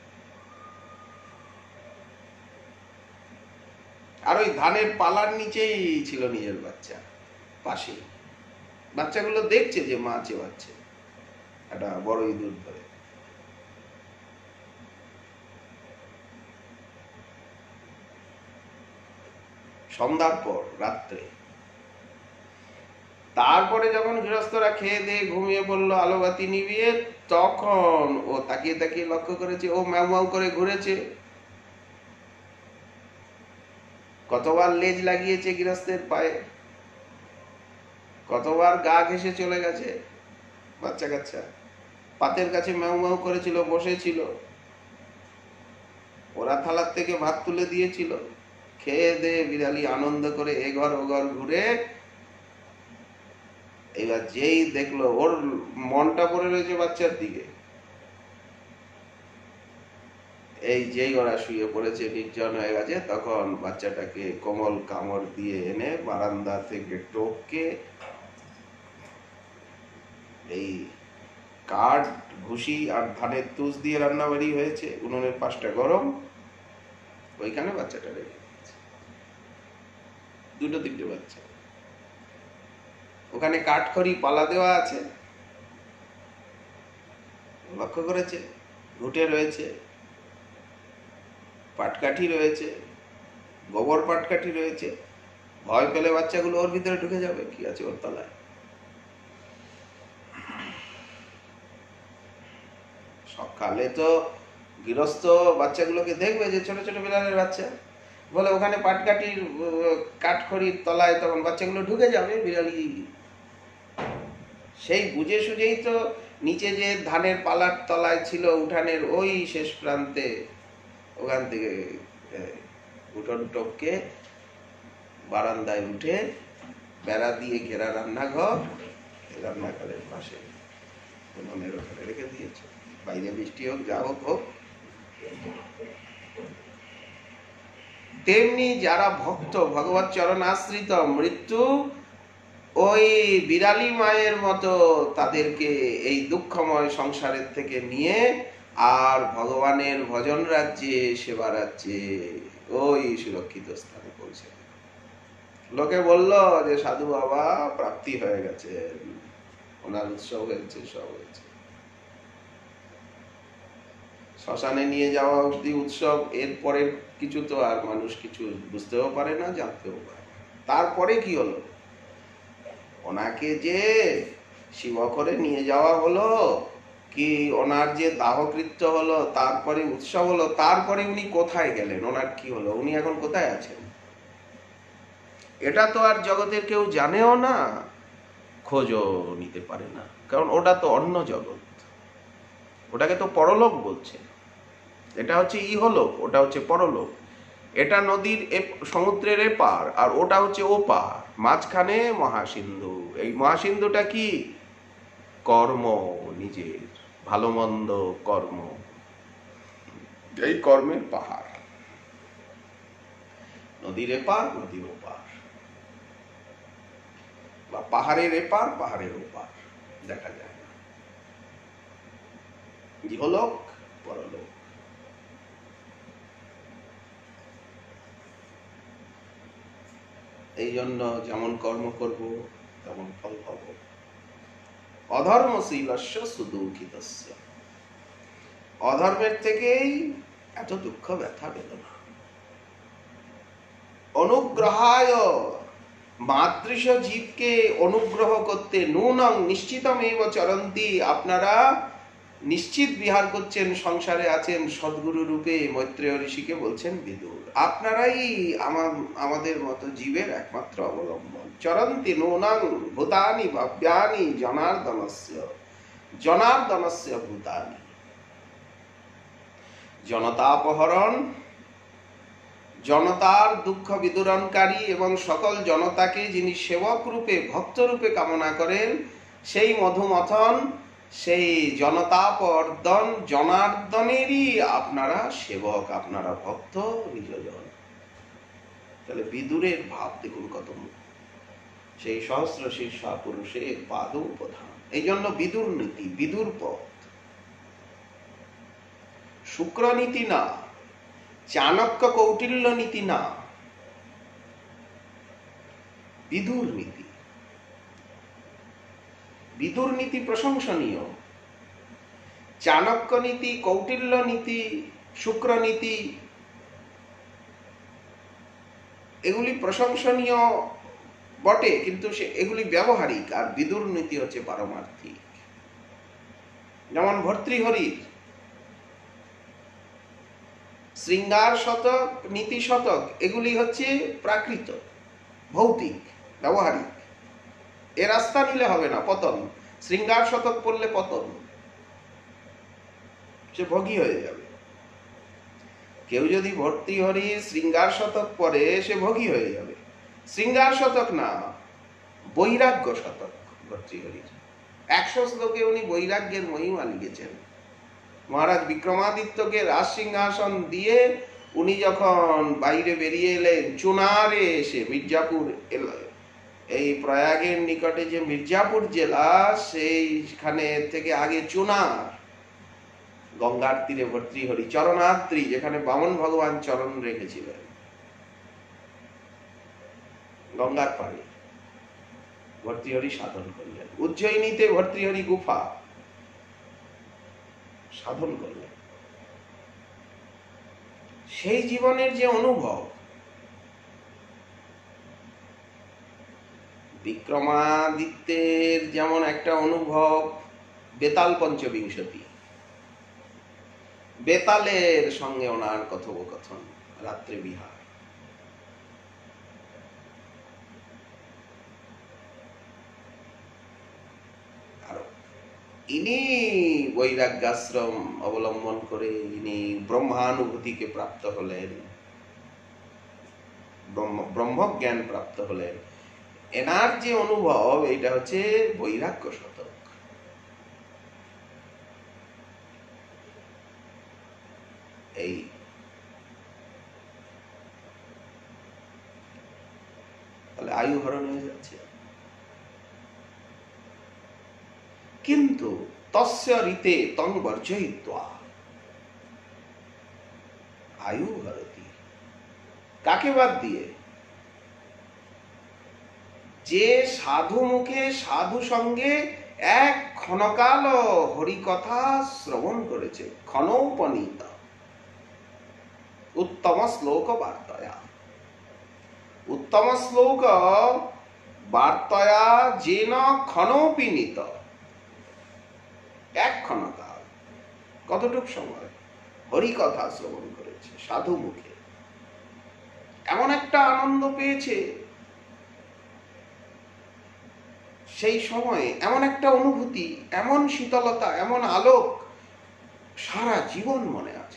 আর ওই ধানের পালার নিচেই ছিল নিজের বাচ্চা, পাশে। বাচ্চাগুলো দেখছে যে মা চেবাচ্ছে একটা বড় ইঁদুর ধরে। সন্ধ্যার পর রাত্রে, তারপরে যখন গৃহস্থরা খেয়ে দিয়ে ঘুমিয়ে পড়লো আলোবাতি নিভিয়ে, তখন ও তাকিয়ে তাকিয়ে লক্ষ্য করেছে ও ম্যাউ ম্যাউ করে ঘুরেছে। কতবার লেজ লাগিয়েছে গৃহস্থের পায়ে, কতবার গা ঘেঁষে চলে গেছে। বাচ্চা কাচ্চা পাতের কাছে ম্যাউ ম্যাউ করেছিল, বসেছিল। ওরা থালার থেকে ভাত তুলে দিয়েছিল, খেয়ে দে বিড়ালি আনন্দ করে এ ঘর ও ঘর ঘুরে। এবার যেই দেখলো ওর মনটা পড়ে রয়েছে বাচ্চার দিকে, এই যেই ওরা শুয়ে পড়েছে, নির্জন হয়ে গেছে, তখন বাচ্চাটাকে কোমল কামড় দিয়ে এনে বারান্দা থেকে টোপকে এই কাঠ, ভুসি আর ধানের তুষ দিয়ে রান্না বাড়ি হয়েছে, উনুনের পাশটা গরম, ওইখানে বাচ্চাটা রেখে দিয়েছে, দুটো তিনটে বাচ্চা। ওখানে কাঠখড়ি পালা দেওয়া আছে, লক্ষ্য করেছে, ঘুটে রয়েছে, পাটকাঠি রয়েছে, গোবর পাটকাঠি রয়েছে। ভয় পেলে বাচ্চাগুলো ওর ভিতরে ঢুকে যাবে, কি আছে ওর তলায়। সকালে তো গৃহস্থ বাচ্চাগুলোকে দেখবে যে ছোট ছোট বিড়ালের বাচ্চা, বলে ওখানে পাটকাঠির কাঠখড়ির তলায়, তখন বাচ্চাগুলো ঢুকে যাবে, বিড়ালি সেই বুঝে সুঝেই তো নিচে যে ধানের পালার তলায় ছিল উঠানের ওই শেষ প্রান্তে, ওখান থেকে উঠোন টপকে বারান্দায় উঠে বেড়া দিয়ে ঘেরা রান্নাঘর, রান্নাঘরের পাশে উনুনের ওখানে রেখে দিয়েছে। বাইরে বৃষ্টি হোক, যা হোক হোক। তেমনি যারা ভক্ত, ভগবত চরণ আশ্রিত, মৃত্যু ওই বিড়ালি মায়ের মতো তাদেরকে এই দুঃখময় সংসারের থেকে নিয়ে আর ভগবানের ভজন রাজ্যে, সেবা রাজ্যে, ওই সুরক্ষিত স্থানে পৌঁছে। লোকে বলল যে সাধু বাবা প্রাপ্তি হয়ে গেছে, ওনার উৎসব হয়েছে, সব হয়েছে। শ্মশানে নিয়ে যাওয়া অব্দি উৎসব, এরপরের কিছু তো আর মানুষ কিছু বুঝতেও পারে না, জানতেও পারে না। তারপরে কি হলো? ওনাকে যে শিব করে নিয়ে যাওয়া হলো, কি ওনার যে দাহকৃত্য হলো, তারপরে উৎসব হলো, তারপরে উনি কোথায় গেলেন, ওনার কি হলো, উনি এখন কোথায় আছেন, এটা তো আর জগতের কেউ জানেও না, খোঁজও নিতে পারে না। কারণ ওটা তো অন্য জগৎ, ওটাকে তো পরলোক বলছে। এটা হচ্ছে ইহলোক, ওটা হচ্ছে পরলোক। এটা নদীর সমুদ্রের এপার, আর ওটা হচ্ছে ওপার, মাঝখানে মহাসিন্ধু। এই মহাসিন্ধুটা কি? কর্ম, নিজের ভালো মন্দ কর্ম, এই কর্মের পাহাড়। নদীর এপার, নদীর ওপার, বা পাহাড়ের এপার, পাহাড়ের ওপার দেখা যায় না। ইহলোক, পরলোক। এই জন্য যেমন কর্ম করব তেমন ফল পাব। অধর্মশীলস্য সুদুঃখিতস্য। অধর্মের থেকেই এত দুঃখ, ব্যথা, বেদনা। অনুগ্রহায়, মাতৃশ জীবকে অনুগ্রহ করতে, নূনং নিশ্চিতমেব চরন্তি, আপনারা নিশ্চিত বিহার করছেন, সংসারে আছেন সদ্গুরু রূপে। মৈত্রেয় ঋষিকে বলছেন বিদুর, আপনারাই আমাদের মতো জীবের একমাত্র অবলম্বন। চরন্তি নূনং ভূতানি ভব্যানি জনার্দনস্য, জনার্দনস্য ভূতানি। জনতাপহরণ, জনতার দুঃখ বিদূরণকারী এবং সকল জনতাকে যিনি সেবক রূপে, ভক্ত রূপে কামনা করেন, সেই মধুমথন, সেই জনতাপর্দন, জনার্দনেরই আপনারা সেবক, আপনারা ভক্ত, নিজজন। তাহলে বিদুরের ভাব দেখুন কত মুখ, সেই সহস্র শীর্ষা পুরুষের পাদ উপধান। এই জন্য বিদুর নীতি, বিদুর পথ, শুক্র নীতি না, চাণক্য কৌটিল্য নীতি না, বিদুর নীতি। বিদুর নীতি প্রশংসনীয়, চাণক্য নীতি, কৌটিল্য নীতি, শুক্র নীতি, এগুলি প্রশংসনীয় বটে, কিন্তু সে এগুলি ব্যবহারিক। আর বিদুর নীতি হচ্ছে পারমার্থিক। যেমন ভর্তৃহরির শৃঙ্গার শতক, নীতি শতক, এগুলি হচ্ছে প্রাকৃত, ভৌতিক, ব্যবহারিক। এ রাস্তা নিলে হবে না, পতন। শৃঙ্গার শতক পড়লে পতন, সে ভোগী হয়ে যাবে। কেউ যদি ভর্তৃহরি শৃঙ্গার শতক পড়ে, সে ভোগী হয়ে যাবে। শৃঙ্গার শতক না, বৈরাগ্য শতক ভর্তৃহরির। একশো শ্লোকে উনি বৈরাগ্যের মহিমা লিখেছেন। মহারাজ বিক্রমাদিত্যকে রাজ সিংহাসন দিয়ে উনি যখন বাইরে বেরিয়ে এলেন, চুনারে এসে, মির্জাপুর এই প্রয়াগের নিকটে যে মির্জাপুর জেলা, সেইখানে থেকে আগে চুনার, গঙ্গার তীরে ভর্তৃহরি, চরণাদ্রি যেখানে বামন ভগবান চরণ রেখেছিলেন, গঙ্গার পাড়ে ভর্তৃহরি সাধন করলেন। উজ্জয়িনীতে ভর্তৃহরি গুফা সাধন করলেন। সেই জীবনের যে অনুভব, বিক্রমাদিত্যের যেমন একটা অনুভব, বেতাল পঞ্চবিংশতি, বেতালের সঙ্গে ওনার কথোপকথন, রাত্রে বিহার। আর ইনি বৈরাগ্যাশ্রম অবলম্বন করে ইনি ব্রহ্মানুভূতিকে প্রাপ্ত হলেন, ব্রহ্মজ্ঞান প্রাপ্ত হলেন। এনার যে অনুভব, এটা হচ্ছে বৈরাগ্য শতক। এই তাহলে আয়ু হরণ হয়ে যাচ্ছে। কিন্তু তস্য ঋতে তং বর্জয়িত্বা আয়ু হরতি। কাকে বাদ দিয়ে? যে সাধু মুখে সাধু সঙ্গে এক ক্ষণকাল হরিকথা শ্রবণ করেছে, ক্ষণোপনীত উত্তম শ্লোক বার্তয়া, উত্তম শ্লোক বার্তয়া যেন ক্ষণোপিনীত, এক ক্ষণকাল, কতটুক সময় হরিকথা শ্রবণ করেছে সাধু মুখে, এমন একটা আনন্দ পেয়েছে সেই সময়ে, এমন একটা অনুভূতি, এমন শীতলতা, এমন আলোক সারা জীবন মনে আছে।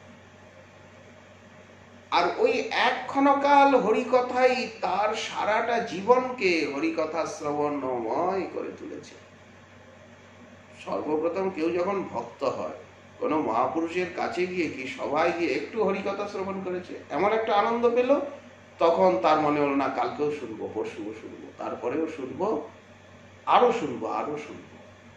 আর ওই এক ক্ষণকাল হরিকথাই তার সারাটা জীবনকে হরিকথা শ্রবণময় করে তুলেছে। সর্বপ্রথম কেউ যখন ভক্ত হয়, কোনো মহাপুরুষের কাছে গিয়ে কি সবাই গিয়ে একটু হরিকথা শ্রবণ করেছে, এমন একটা আনন্দ পেল, তখন তার মনে হলো না কালকেও শুনবো, পরশুও শুনবো, তারপরেও শুনবো, আরো শুনবো, আরো শুনবো।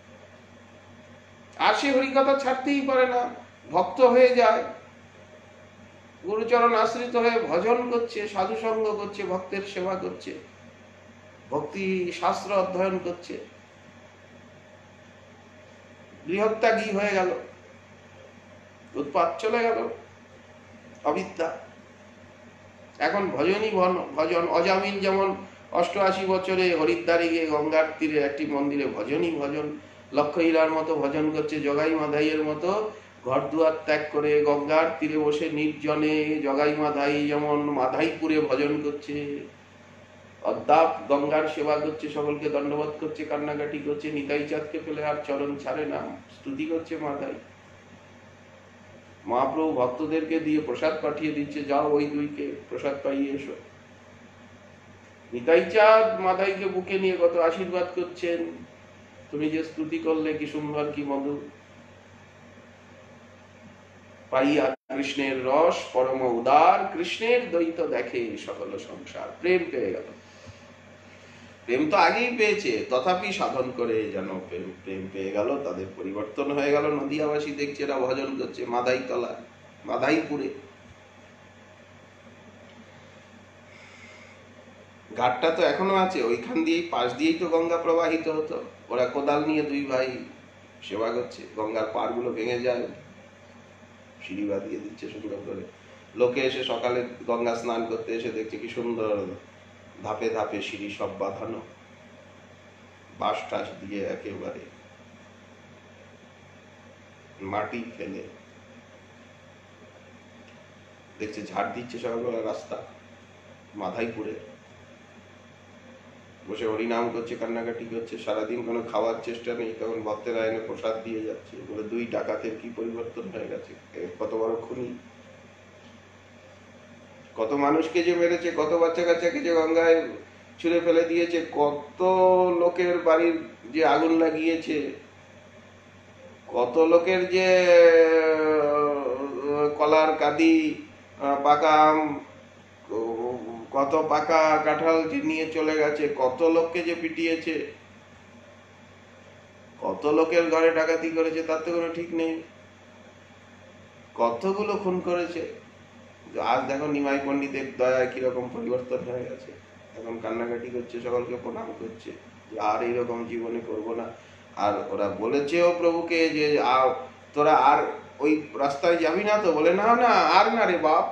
আর সে হরিকথা ছাড়তেই পারে না, ভক্ত হয়ে যায়, গুরুচরণ আশ্রিত হয়ে ভজন করছে, সাধু সঙ্গ করছে, ভক্তের সেবা করছে, ভক্তি শাস্ত্র অধ্যয়ন করছে, গৃহত্যাগী হয়ে গেল, উৎপাত চলে গেল, অবিদ্যা। এখন ভজনই ভজন। অজামিল যেমন অষ্টআশি বছরে হরিদ্বারে গিয়ে গঙ্গার তীরে একটি মন্দিরে ভজনই ভজন, লক্ষ্মীলার মতো ভজন করছে, জগাই মাধাইয়ের মতো ঘর দুয়ার ত্যাগ করে গঙ্গার তীরে বসে নির্জনে জগাই মাধাই যেমন মাধাইপুরে ভজন করছে, অদ্যাপ গঙ্গার সেবা করছে, সকলকে দণ্ডবোধ করছে, কান্নাকাটি করছে, নিতাই চাঁদকে ফেলে আর চরণ ছাড়ে না, স্তুতি করছে মাধাই। মহাপ্রভু ভক্তদেরকে দিয়ে প্রসাদ পাঠিয়ে দিচ্ছে, যাও ওই দুইকে প্রসাদ পাইয়ে এসো। নিতাই চাঁদ মাধাইকে বুকে নিয়ে কত আশীর্বাদ করছেন, তুমি যে স্তুতি করলে কি সুন্দর, কি মধুর, পাইয়া কৃষ্ণের রস পরম উদার, কৃষ্ণের দ্বৈত দেখে সকল সংসার। প্রেম পেয়ে গেল। প্রেম তো আগেই পেয়েছে, তথাপি সাধন করে যেন প্রেম প্রেম পেয়ে গেল, তাদের পরিবর্তন হয়ে গেল। নদিয়াবাসী দেখছে এরা ভজন করছে মাদাই তলা, মাদাইপুরে। ঘাটটা তো এখনো আছে, ওইখান দিয়েই পাশ দিয়েই তো গঙ্গা প্রবাহিত হতো। ওরা কোদাল নিয়ে দুই ভাই সেবা করছে, গঙ্গার পাড় গুলো ভেঙে যায়, সিঁড়ি বাঁধিয়ে দিচ্ছে সুন্দর করে। লোকে এসে সকালে গঙ্গা স্নান করতে এসে দেখছে কি সুন্দর ধাপে ধাপে সিঁড়ি সব বাঁধানো, বাঁশ টাস দিয়ে একেবারে মাটি ফেলে দেখছে, ঝাড় দিচ্ছে সকালবেলা রাস্তা। মাধাইপুরে বসে হরিনাম করছে, কান্নাকাটি করছে, সারাদিন কোনো খাওয়ার চেষ্টা নেই, তখন ভক্তেরা এনে প্রসাদ দিয়ে যাচ্ছে। বলে দুই ডাকাতের কি পরিবর্তন হয়ে গেছে, কত বড় খুনি, কত মানুষকে যে মেরেছে, কত বাচ্চা কাচ্চাকে যে গঙ্গায় ছুঁড়ে ফেলে দিয়েছে, কত লোকের বাড়ির যে আগুন লাগিয়েছে, কত লোকের যে কলার কাঁদি, পাকা আম, কত পাকা কাঁঠাল যে নিয়ে চলে গেছে, কত লোককে যে পিটিয়েছে, কত লোকের ঘরে ডাকাতি করেছে তার তো কোনো ঠিক নেই, কতগুলো খুন করেছে। আজ দেখো নিমাই পণ্ডিতের দয়ায় কিরকম পরিবর্তন হয়ে গেছে, এখন কান্নাকাটি করছে, সকলকে প্রণাম করছে যে আর এইরকম জীবনে করব না। আর ওরা বলেছেও প্রভুকে যে তোরা আর ওই রাস্তায় যাবি না তো, বলে না না আর না রে বাপ,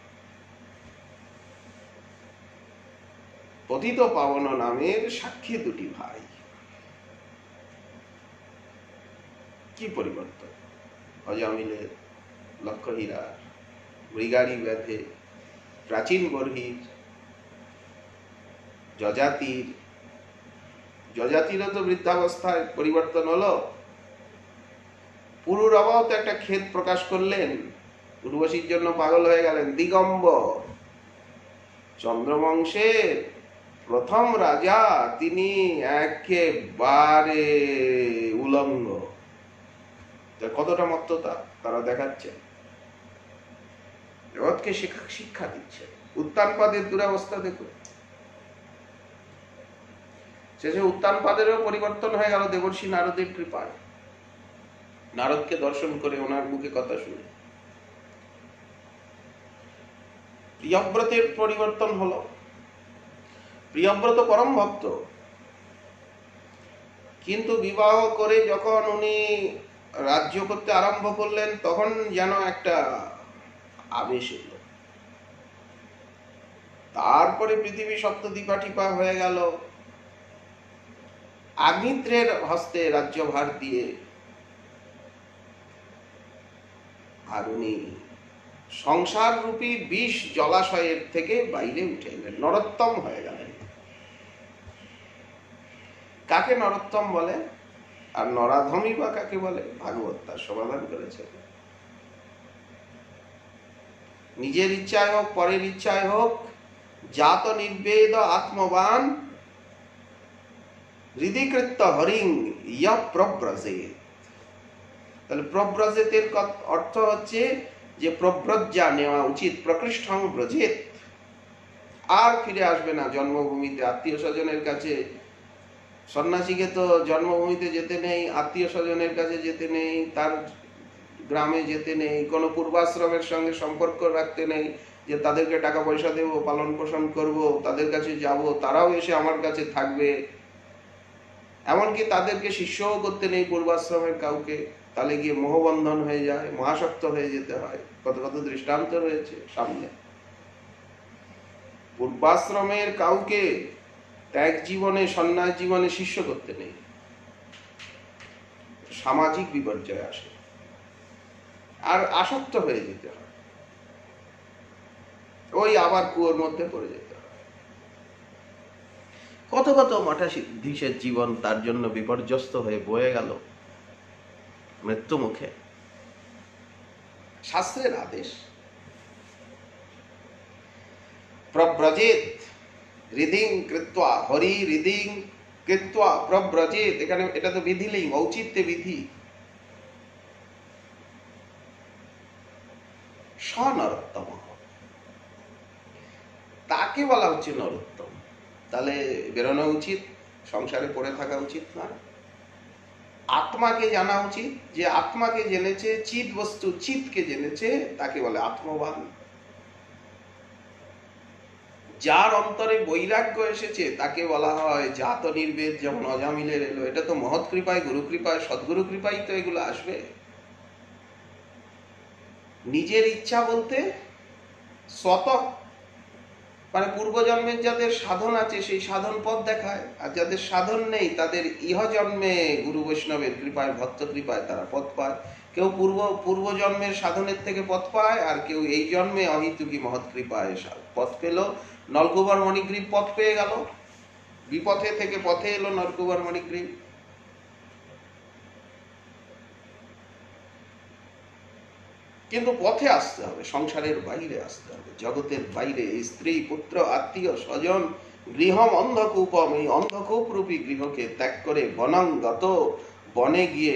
পতিত পাবন নামের সাক্ষী দুটি ভাই। কি পরিবর্তন! অজামিলের, লক্ষহীরা, মৃগারি ব্যাধে, প্রাচীন বর্হির, যজাতির, যজাতিরও তো বৃদ্ধাবস্থায় পরিবর্তন হলো। পুরুরবাও তো একটা ক্ষেত প্রকাশ করলেন, উর্বশীর জন্য পাগল হয়ে গেলেন। দিগম্বর, চন্দ্রবংশের প্রথম রাজা, তিনি একেবারে উলঙ্গ। কতটা মত্ততা তারা দেখাচ্ছে, জগৎকে শিক্ষা দিচ্ছে। উত্তানপাদের দুরবস্থা দেখুন, শেষে উত্তানপাদেরও পরিবর্তন হয়ে গেল দেবর্ষি নারদের কৃপায়। নারদকে দর্শন করে, ওনার মুখে কথা শুনে প্রিয়ব্রতের পরিবর্তন হলো। প্রিয়ব্রত পরম ভক্ত, কিন্তু বিবাহ করে যখন উনি রাজ্য করতে আরম্ভ করলেন, তখন যেন একটা আবেশ এলো। তারপরে পৃথিবী সপ্তদ্বীপা টিপা হয়ে গেল, আগ্নিত্রের হস্তে রাজ্যভার দিয়ে, আর উনি সংসার রূপী বিষ জলাশয়ের থেকে বাইরে উঠে এলেন, নরোত্তম হয়ে গেলেন। কাকে নরোত্তম বলে আর নরাধমই বা কাকে বলে? ভাগবত তার সমাধান করেছে। নিজের ইচ্ছায় হোক পরের ইচ্ছায় হোক, জাত নির্বেদ আত্মবান হৃদিকৃত্য হরিং ইয়া প্রব্রজেত। তাহলে প্রব্রজেতের অর্থ হচ্ছে যে প্রব্রজ্জা নেওয়া উচিত, প্রকৃষ্টং ব্রজেত, আর ফিরে আসবে না জন্মভূমিতে, আত্মীয় স্বজনের কাছে। সন্ন্যাসীকে তো জন্মভূমিতে যেতে নেই, আত্মীয় স্বজনের কাছে যেতে নেই, তার গ্রামে যেতে নেই, কোনো পূর্বাশ্রমের সঙ্গে সম্পর্ক রাখতে নেই যে তাদেরকে টাকা পয়সা দেব, পালন পোষণ করব, তাদের কাছে যাব, তারাও এসে আমার কাছে থাকবে। এমনকি তাদেরকে শিষ্যও করতে নেই পূর্বাশ্রমের কাউকে, তাহলে গিয়ে মোহবন্ধন হয়ে যায়, মহাসক্ত হয়ে যেতে হয়। কত কত দৃষ্টান্ত রয়েছে সামনে। পূর্বাশ্রমের কাউকে ত্যাগ জীবনে, সন্ন্যাস জীবনে শিষ্য করতে নেই, সামাজিক বিপর্যয় আসে, আর আসক্ত হয়ে যেতে হয়, ওই আবার কুয়োর মধ্যে পড়ে যেতে হয়। কত কত মঠাধীশের জীবন তার জন্য বিপর্যস্ত হয়ে বয়ে গেল মৃত্যু মুখে। শাস্ত্রের আদেশ, প্রব্রজেত হৃদিং কৃত্বা, হরি হৃদিং কৃত্বা প্রব্রজেত। এখানে এটা তো বিধিলিঙ্গ, ঔচিত্যে বিধি। সনরোত্তম, তাকে বলা হচ্ছে নরোত্তম। তাহলে বেরোনো উচিত, সংসারে পড়ে থাকা উচিত না। আত্মাকে জানা উচিত, যে আত্মাকে জেনেছে, চিৎ বস্তু চিৎকে জেনেছে, তাকে বলে আত্মবান। যার অন্তরে বৈরাগ্য এসেছে তাকে বলা হয় জাত নির্বেদ। যেমন অজামিলের এলো, এটা তো মহৎ কৃপায়, গুরু কৃপায়, সদ্গুরু কৃপায় তো এগুলো আসবে। নিজের ইচ্ছা বলতে স্বত, মানে পূর্বজন্মের যাদের সাধন আছে সেই সাধন পথ দেখায়, আর যাদের সাধন নেই তাদের ইহ জন্মে গুরু বৈষ্ণবের কৃপায়, ভক্ত কৃপায় তারা পথ পায়। কেউ পূর্ব পূর্বজন্মের সাধনের থেকে পথ পায়, আর কেউ এই জন্মে অহিতুকি মহৎ কৃপায় পথ পেল। নলকুবর মণিগ্রীব পথ পেয়ে গেল, বিপথে থেকে পথে এলো নলকুবর মণিগ্রীব। কিন্তু পথে আসতে হবে, সংসারের বাইরে আসতে হবে, জগতের বাইরে। স্ত্রী, পুত্র, আত্মীয় স্বজন, গৃহম অন্ধকূপম, এই অন্ধকূপ রূপী গৃহকে ত্যাগ করে বনঙ্গত, বনে গিয়ে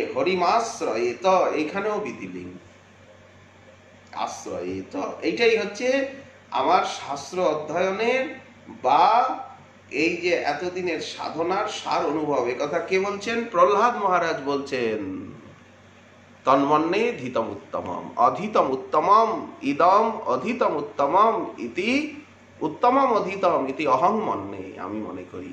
হরিমাশ্রয়েত, এখানেও বিধিলিঙ্গ, আশ্রয়েত। এইটাই হচ্ছে আমার শাস্ত্র অধ্যয়নের বা এই যে এতদিনের সাধনার সার অনুভব, এ কথা কে বলছেন? প্রহ্লাদ মহারাজ বলছেন। তন্মন্যে ধীতম উত্তমম অধীতম উত্তমম ইদম অধীতম উত্তমম ইতি উত্তমম অধীতম ইতি অহং মন্যে। আমি মনে করি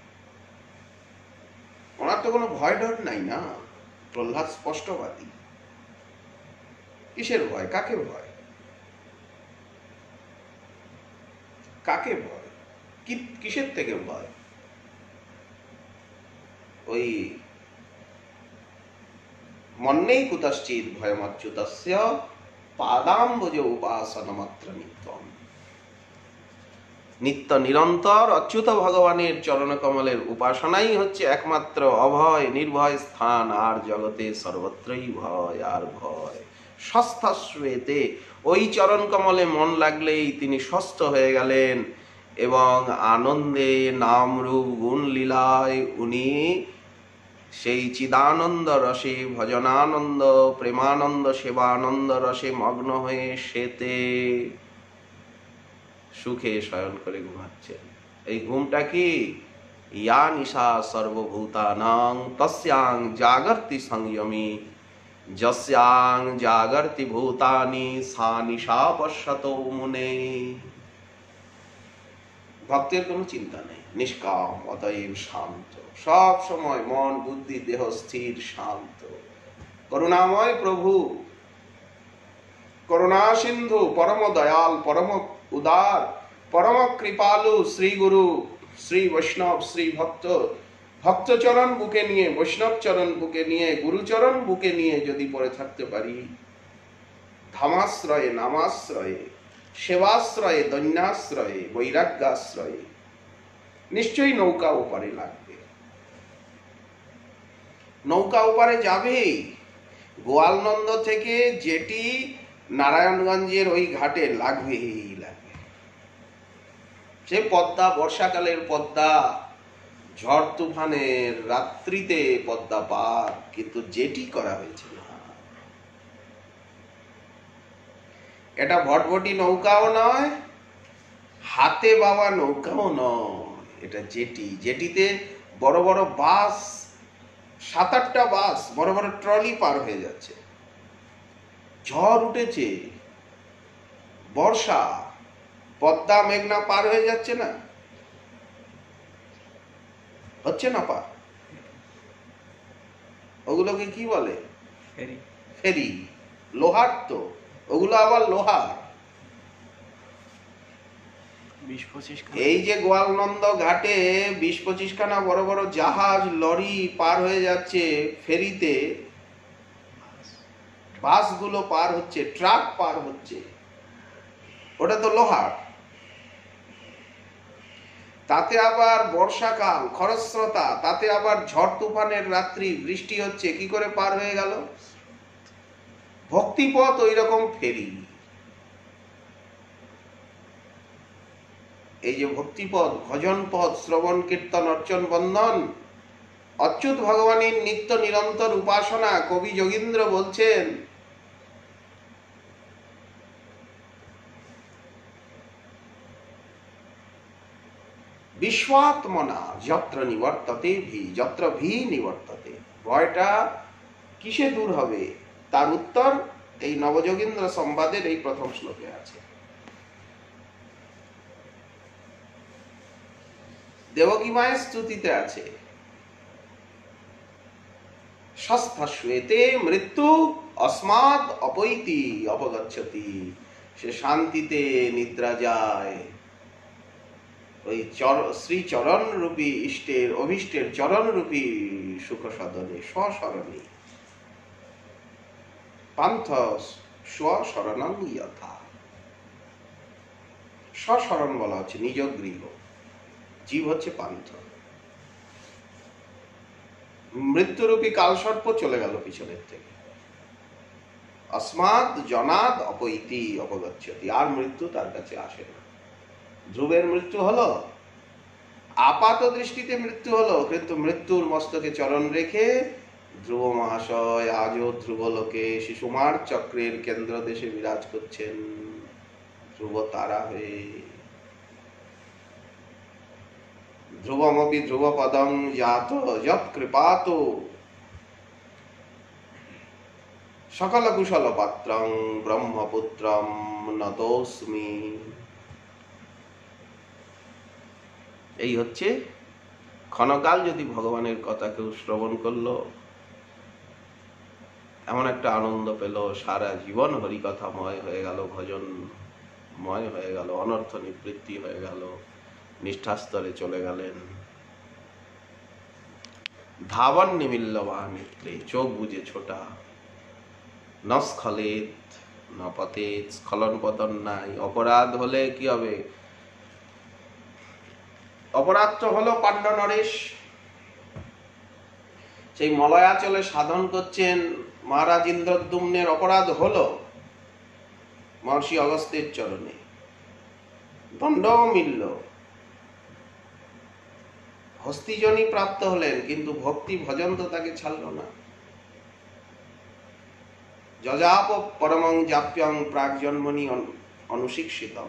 ওনার তো কোনো ভয় ডর নাই না। প্রহ্লাদ স্পষ্টবাদী। কিসের ভয়? কাকে ভয়? কাকে ভয়? কিসের থেকে ভয়? ওই মন্যেই কুতশ্চিৎ ভয়মচ্যুতস্য পাদাম্বুজ উপাসনমাত্র নিত্যম। নিত্য নিরন্তর অচ্যুত ভগবানের চরণ কমলের উপাসনাই হচ্ছে একমাত্র অভয় নির্ভয় স্থান। আর জগতে সর্বত্রই ভয় আর ভয়। স্বস্থাশ্বেতে, ওই চরণ কমলে মন লাগলেই তিনি স্বস্থ হয়ে গেলেন এবং আনন্দে নাম রূপ গুণ লীলায় উনি সেই চিদানন্দ রসে ভজনানন্দ প্রেমানন্দ সেবানন্দ রসে মগ্ন হয়ে সেতে সুখে শয়ন করে ঘুমাচ্ছেন। এই ঘুমটা কি? ইয়া নিশা সর্বভূতানাং তস্যাং জাগর্তি সংযমী যস্যাং জাগর্তি ভূতানি সা নিশা পশ্যতো মুনে। ভক্তের কোনো চিন্তা নেই, নিষ্কাম, অতএব শান্ত। সব সময় মন বুদ্ধি দেহ স্থির শান্ত। করুণাময় প্রভু, করুণা সিন্ধু, পরম দয়াল, পরম উদার, পরম কৃপালু শ্রী গুরু, শ্রী বৈষ্ণব, শ্রী ভক্ত, ভক্ত চরণ বুকে নিয়ে, বৈষ্ণব চরণ বুকে নিয়ে, গুরুচরণ বুকে নিয়ে যদি পড়ে থাকতে পারি, ধামাশ্রয়ে, নামাশ্রয়ে, সেবাশ্রয়ে, দৈন্যাশ্রয়ে, বৈরাগ্যাশ্রয়ে, নিশ্চয়ই নৌকা ওপারে লাগবে। নৌকা ওপারে যাবেই। গোয়ালনন্দ থেকে জেটি নারায়ণগঞ্জের ওই ঘাটে লাগবেই লাগবে। সে পদ্মা, বর্ষাকালের পদ্মা, ঝড় তুফানের রাত্রিতে পদ্মা পার, কিন্তু জেটি করা হয়েছে না। এটা ভটভটি নৌকাও নয়, হাতে বাবা নৌকাও নয়, এটা জেটি। জেটিতে বড় বড় বাস, সাত আটটা বাস, বড় বড় ট্রলি পার হয়ে যাচ্ছে। ঝড় উঠেছে, বর্ষা, পদ্মা মেঘনা পার হয়ে যাচ্ছে না? হচ্ছে না পার? ওগুলোকে কি বলে? ফেরি। ফেরি। লোহার তো, ওগুলো আবার লোহার। এই যে গোয়ালনন্দ ঘাটে বিশ পঁচিশ খানা বড় বড় জাহাজ, লরি পার হয়ে যাচ্ছে ফেরিতে, বাসগুলো পার হচ্ছে, ট্রাক পার হচ্ছে, ওটা তো লোহার। তাতে আবার বর্ষাকাল, খরস্রোতা, তাতে আবার ঝড় তুফানের রাত্রি, বৃষ্টি হচ্ছে, কি করে পার হয়ে গেল? ভক্তিপথ ওই রকম ফেরি। এই যে ভক্তিপথ, ভজন পথ, শ্রবণ কীর্তন অর্চন বন্দন, অচ্যুত ভগবানের নিত্য নিরন্তর উপাসনা। কবি যোগীন্দ্র বলছেন, বিশ্বাত্মনা যত্র নিবর্ততে ভি, যত্র ভি নিবর্ততে। ভয়টা কিসে দূর হবে? তার উত্তর এই নবযোগীন্দ্র সংবাদের এই প্রথম শ্লোকে আছে। দেবকী মায়ের স্তুতিতে আছে, স্বস্থাশ্বেতে মৃত্যু অস্মাৎ অপৈতি অপগচ্ছতি। সে শান্তিতে নিদ্রা যায় ওই শ্রী চরণ রূপী ইষ্টের, অভীষ্টের চরণ রূপী সুখ সদনে স্বশরণে। পান্থ স্বশরণং যথা। স্বশরণ বলা হচ্ছে নিজ গৃহ, জীব হচ্ছে পান্থ। মৃত্যুরূপী কালসর্প চলে গেল পিছনের থেকে। অস্মাৎ জনাদ অপৈতি অপগচ্ছতি। আর মৃত্যু তার কাছে আসে না। ধ্রুবের মৃত্যু হলো, আপাত দৃষ্টিতে মৃত্যু হলো, কিন্তু মৃত্যুর মস্তকে চরণ রেখে ধ্রুব মহাশয় আজও ধ্রুবলোকে শিশুমার চক্রের কেন্দ্র দেশে বিরাজ করছেন। ধ্রুব তারা হয়ে। ধ্রুবমপি ধ্রুবপদং জাত যৎ কৃপাত সকল কুশল পাত্রং ব্রহ্মপুত্রম নতোস্মি। এই হচ্ছে ক্ষণকাল যদি ভগবানের কথা কেউ শ্রবণ করলো, এমন একটা আনন্দ পেল, সারা জীবন হরিকথাময় হয়ে গেল, ভজনময় হয়ে গেল, অনর্থ নিবৃত্তি হয়ে গেল, নিষ্ঠাস্তরে চলে গেলেন। ধাবন নিমিল্লবা মিত্রে, চোখ বুঝে ছোটা, নস্খলেত নপতেত, স্খলন পতন নাই। অপরাধ হলে কি হবে? অপরাধ তো হলো পাণ্ড নরেশ, সেই মলয়াচলে সাধন করছেন মহারাজ ইন্দ্রদ্যুম্নের, অপরাধ হলো মহর্ষি অগস্ত্যের চরণে, দণ্ডও মিলল, হস্তিজনই প্রাপ্ত হলেন, কিন্তু ভক্তি ভজন তো তাকে ছাড়ল না। যজাপ পরমং জাপ্যং প্রাকজন্মনি অনুশিক্ষিতম।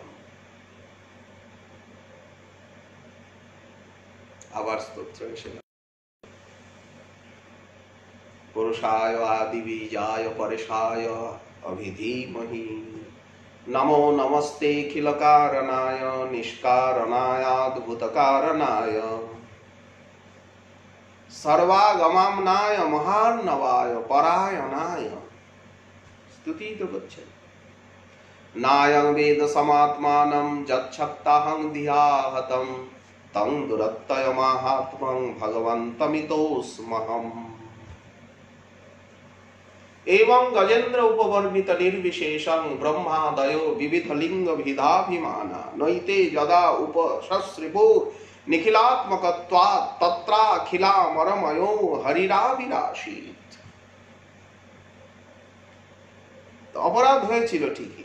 আবার স্তোত্র এসে পুরুষায় আদিবীজায় পরেশায় অভিধীমহি নমো নমস্তে খিলকারণায় নিষ্কারণায়াদ্ভুতকারণায় সর্বাগমাম্নায় মহার্ণবায় পরায়ণায়। স্তুতি তো করছেন। নায়ং বেদ সমাত্মানম যচ্ছক্তাহং ধিয়াহতম তং দুরত্যয় মাহাত্মং ভগবন্তমিতোস্মহম। एवं गजेन्द्र उपवर्णित निर्विशेषं ब्रह्मादयो विविध लिंग विधाभिमाना नैते यदा उपसस्रिपो निखिलात्मकत्वात् तत्राखिलामरमयो हरिराविरासीत्। अपराध হয়েছিল ঠিকই,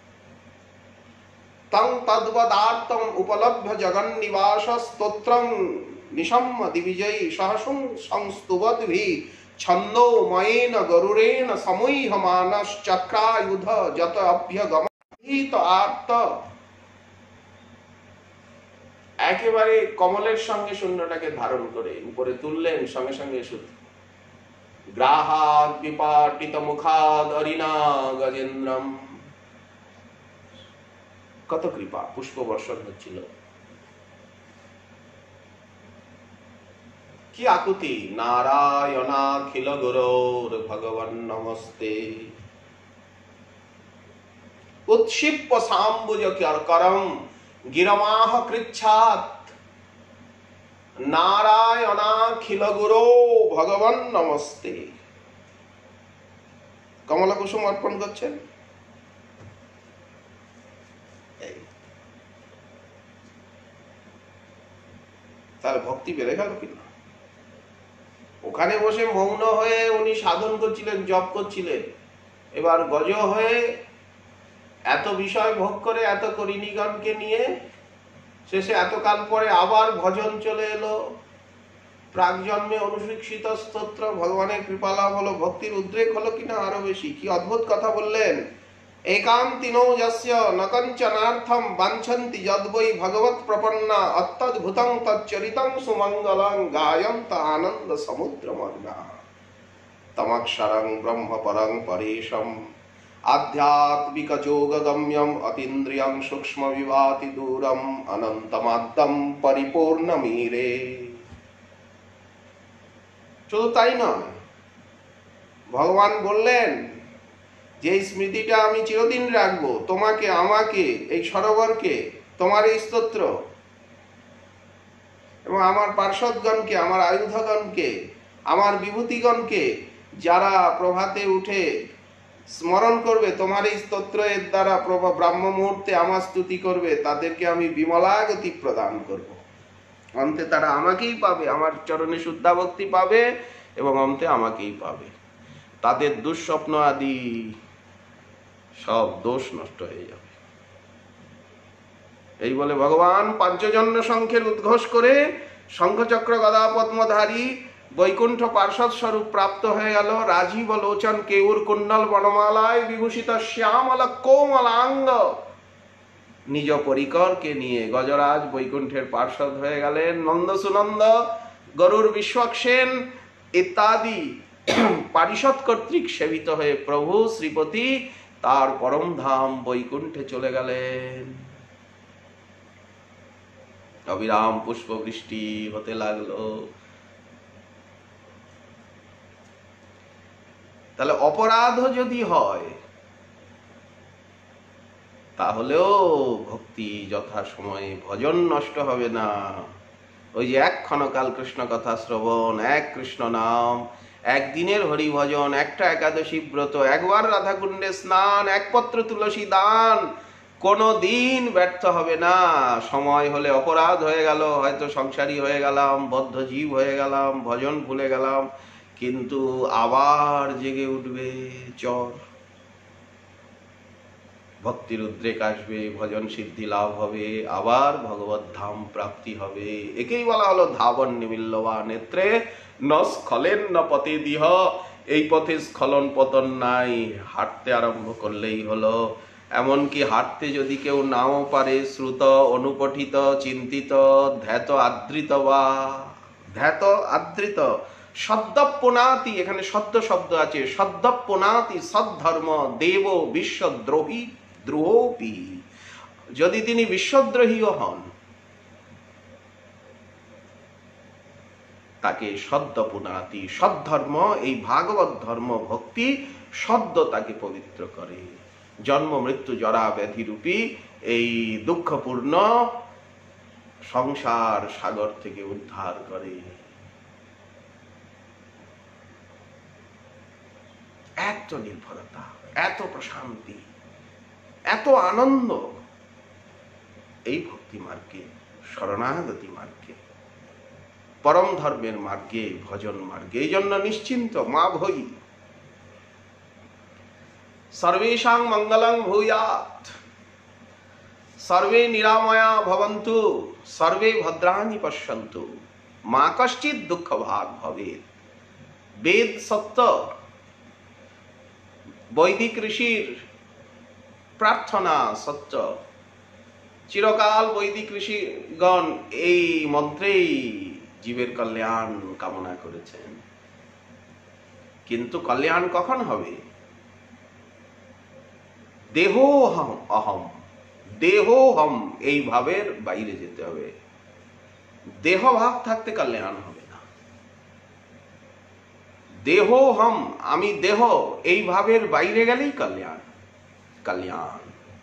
তং তদ্বদার্তম উপলভ্য জগন্নিবাস স্তোত্রং নিশম্য দিবিজয়ী সহসং সংস্তুবদ্ভি ছন্দো ময়েন গরুরেণ সমূহমানস চক্রায়ুধ যত অভ্যগমিত আর্ত। একেবারে কমলের সঙ্গে শূন্যটাকে ধারণ করে উপরে তুললেন, সঙ্গে সঙ্গে শুধু গ্রাহাদ বিপাটিত মুখাদ অরিনা গজেন্দ্রম। কত কৃপা, পুষ্প বর্ষণ হচ্ছিল। কি আকুতি, নারায়ণাখিল গুরোর ভগবান নমস্তে। উৎক্ষিপ্য সাম্বুজ করম গিরমাহ কৃচ্ছাৎ নারায়ণাখিল গুরো ভগবান নমস্তে। কমলা কুসুম অর্পণ করছেন। তার ভক্তি বেড়ে গেল কিনা? ওখানে বসে মৌন হয়ে উনি সাধন করছিলেন, জপ করছিলেন, এবার গজ হয়ে এত বিষয় ভোগ করে এত করিণীগণকে নিয়ে শেষে এতকাল পরে আবার ভজন চলে এলো, প্রাকজন্মে অনুশিক্ষিত স্তোত্র, ভগবানের কৃপালাভ হলো, ভক্তির উদ্রেক হলো কিনা আরো বেশি। কি অদ্ভুত কথা বললেন। একান্তিনো যস্য নকঞ্চনার্থম বাঞ্ছন্তি যদ্বৈ ভগবৎ প্রপন্না অত্যদ্ভুতং তচ্চরিতং সুমঙ্গলং গায়ন্ত আনন্দ সমুদ্রমগ্না তমক্ষরং ব্রহ্মপরং পরেশম আধ্যাত্মিক যোগগম্যম অতীন্দ্রিয়ং সূক্ষ্ম বিভাতি দূরম অনন্তমাদ্যম পরিপূর্ণমীরে। শুধু তাই নয়, ভগবান বললেন যে স্মৃতিটা আমি চিরদিন রাখবো, তোমাকে, আমাকে, এই সরোবরকে, তোমার এই স্তোত্র এবং আমার পার্শ্বদগণকে, আমার আয়ুধগণকে, আমার বিভূতিগণকে, যারা প্রভাতে উঠে স্মরণ করবে তোমার এই স্তোত্র এর দ্বারা প্রভা ব্রাহ্ম মুহূর্তে আমার স্তুতি করবে, তাদেরকে আমি বিমলাগতি প্রদান করব। অন্তে তারা আমাকেই পাবে, আমার চরণে শুদ্ধা ভক্তি পাবে এবং অন্তে আমাকেই পাবে। তাদের দুঃস্বপ্ন আদি সব দোষ নষ্ট হয়ে যাবে। এই বলে ভগবান পাঞ্চজন্য শঙ্খের উদ্ঘোষ করে শঙ্খচক্র গদা পদ্মধারী বৈকুণ্ঠ পার্ষদ স্বরূপ প্রাপ্ত হয়ে গেল। রাজীব লোচন কেউর কুণ্ডল বনমালায় বিভূষিত শ্যামল কোমলাঙ্গ নিজ পরিকরকে নিয়ে গজরাজ বৈকুণ্ঠের পার্ষদ হয়ে গেলেন। নন্দ সুনন্দ, গরুর বিশ্বক্সেন ইত্যাদি পারিষদ কর্তৃক সেবিত হয়ে প্রভু শ্রীপতি তার পরম ধাম বৈকুণ্ঠে চলে গেলেন। অবিরাম পুষ্প বৃষ্টি হতে লাগলো। তাহলে অপরাধ যদি হয় তাহলেও ভক্তি যথা সময়ে ভজন নষ্ট হবে না। ওই যে এক ক্ষণকাল কৃষ্ণ কথা শ্রবণ, এক কৃষ্ণ নাম, একদিনের হরি ভজন, একটা একাদশী ব্রত, একবার রাধাকুণ্ডে স্নান, এক পত্র তুলসী দান, কোনো দিন ব্যর্থ হবে না। সময় হলে অপরাধ হয়ে গেল, হয়তো সংসারী হয়ে গেলাম, বদ্ধ জীব হয়ে গেলাম, ভজন ভুলে গেলাম, কিন্তু আবার জেগে উঠবে চর, ভক্তির উদ্রেক আসবে, ভজন সিদ্ধি লাভ হবে, আবার ভগবত ধাম প্রাপ্তি হবে। একেই বলা হলো ধাবন নিমিল্লবা নেত্রে ন স্খলেন ন পতে দিহ। এই পথে স্খলন পতন নাই, হাঁটতে আরম্ভ করলেই হলো। এমনকি হাঁটতে যদি কেউ নাও পারে, শ্রুত অনুপঠিত চিন্তিত ধ্যাত আদৃত বা ধ্যাত আদৃত সদ্যপনাতি, এখানে সদ্য শব্দ আছে, সদ্যপনাতি সদ্ধর্ম দেব বিশ্বদ্রোহী দ্রোহী, যদি তিনি বিশ্বদ্রোহীও হন তাকে সদ্যপুনাতি, সদ্ধর্ম এই ভাগবত ধর্ম ভক্তি সদ্য তাকে পবিত্র করে, জন্ম মৃত্যু জরা ব্যাধি রূপী এই দুঃখপূর্ণ সংসার সাগর থেকে উদ্ধার করে। এত নির্ভরতা, এত প্রশান্তি, এত আনন্দ এই ভক্তি মার্গে, শরণাগতি মার্গে, পরম ধর্মের মার্গে, ভজন মার্গে। এই জন্য নিশ্চিন্ত মা ভৈ সর্বেষাং মঙ্গলং ভূয়াৎ, সর্বে নিরাময়া ভবন্তু, সর্বে ভদ্রাণি পশ্যন্তু, মা কশ্চিৎ দুঃখ ভাগ ভবেৎ। বেদ সত্য, বৈদিক ঋষির প্রার্থনা সত্য, চিরকাল বৈদিক ঋষিগণ এই মন্ত্রেই জীবের কল্যাণ কামনা করেছেন। কিন্তু কল্যাণ কখন হবে? দেহোহম অহম, দেহোহম এই ভাবের বাইরে যেতে হবে। দেহ ভাব থাকতে কল্যাণ হবে না। দেহোহম আমি দেহ এই ভাবের বাইরে গেলেই কল্যাণ। কল্যাণ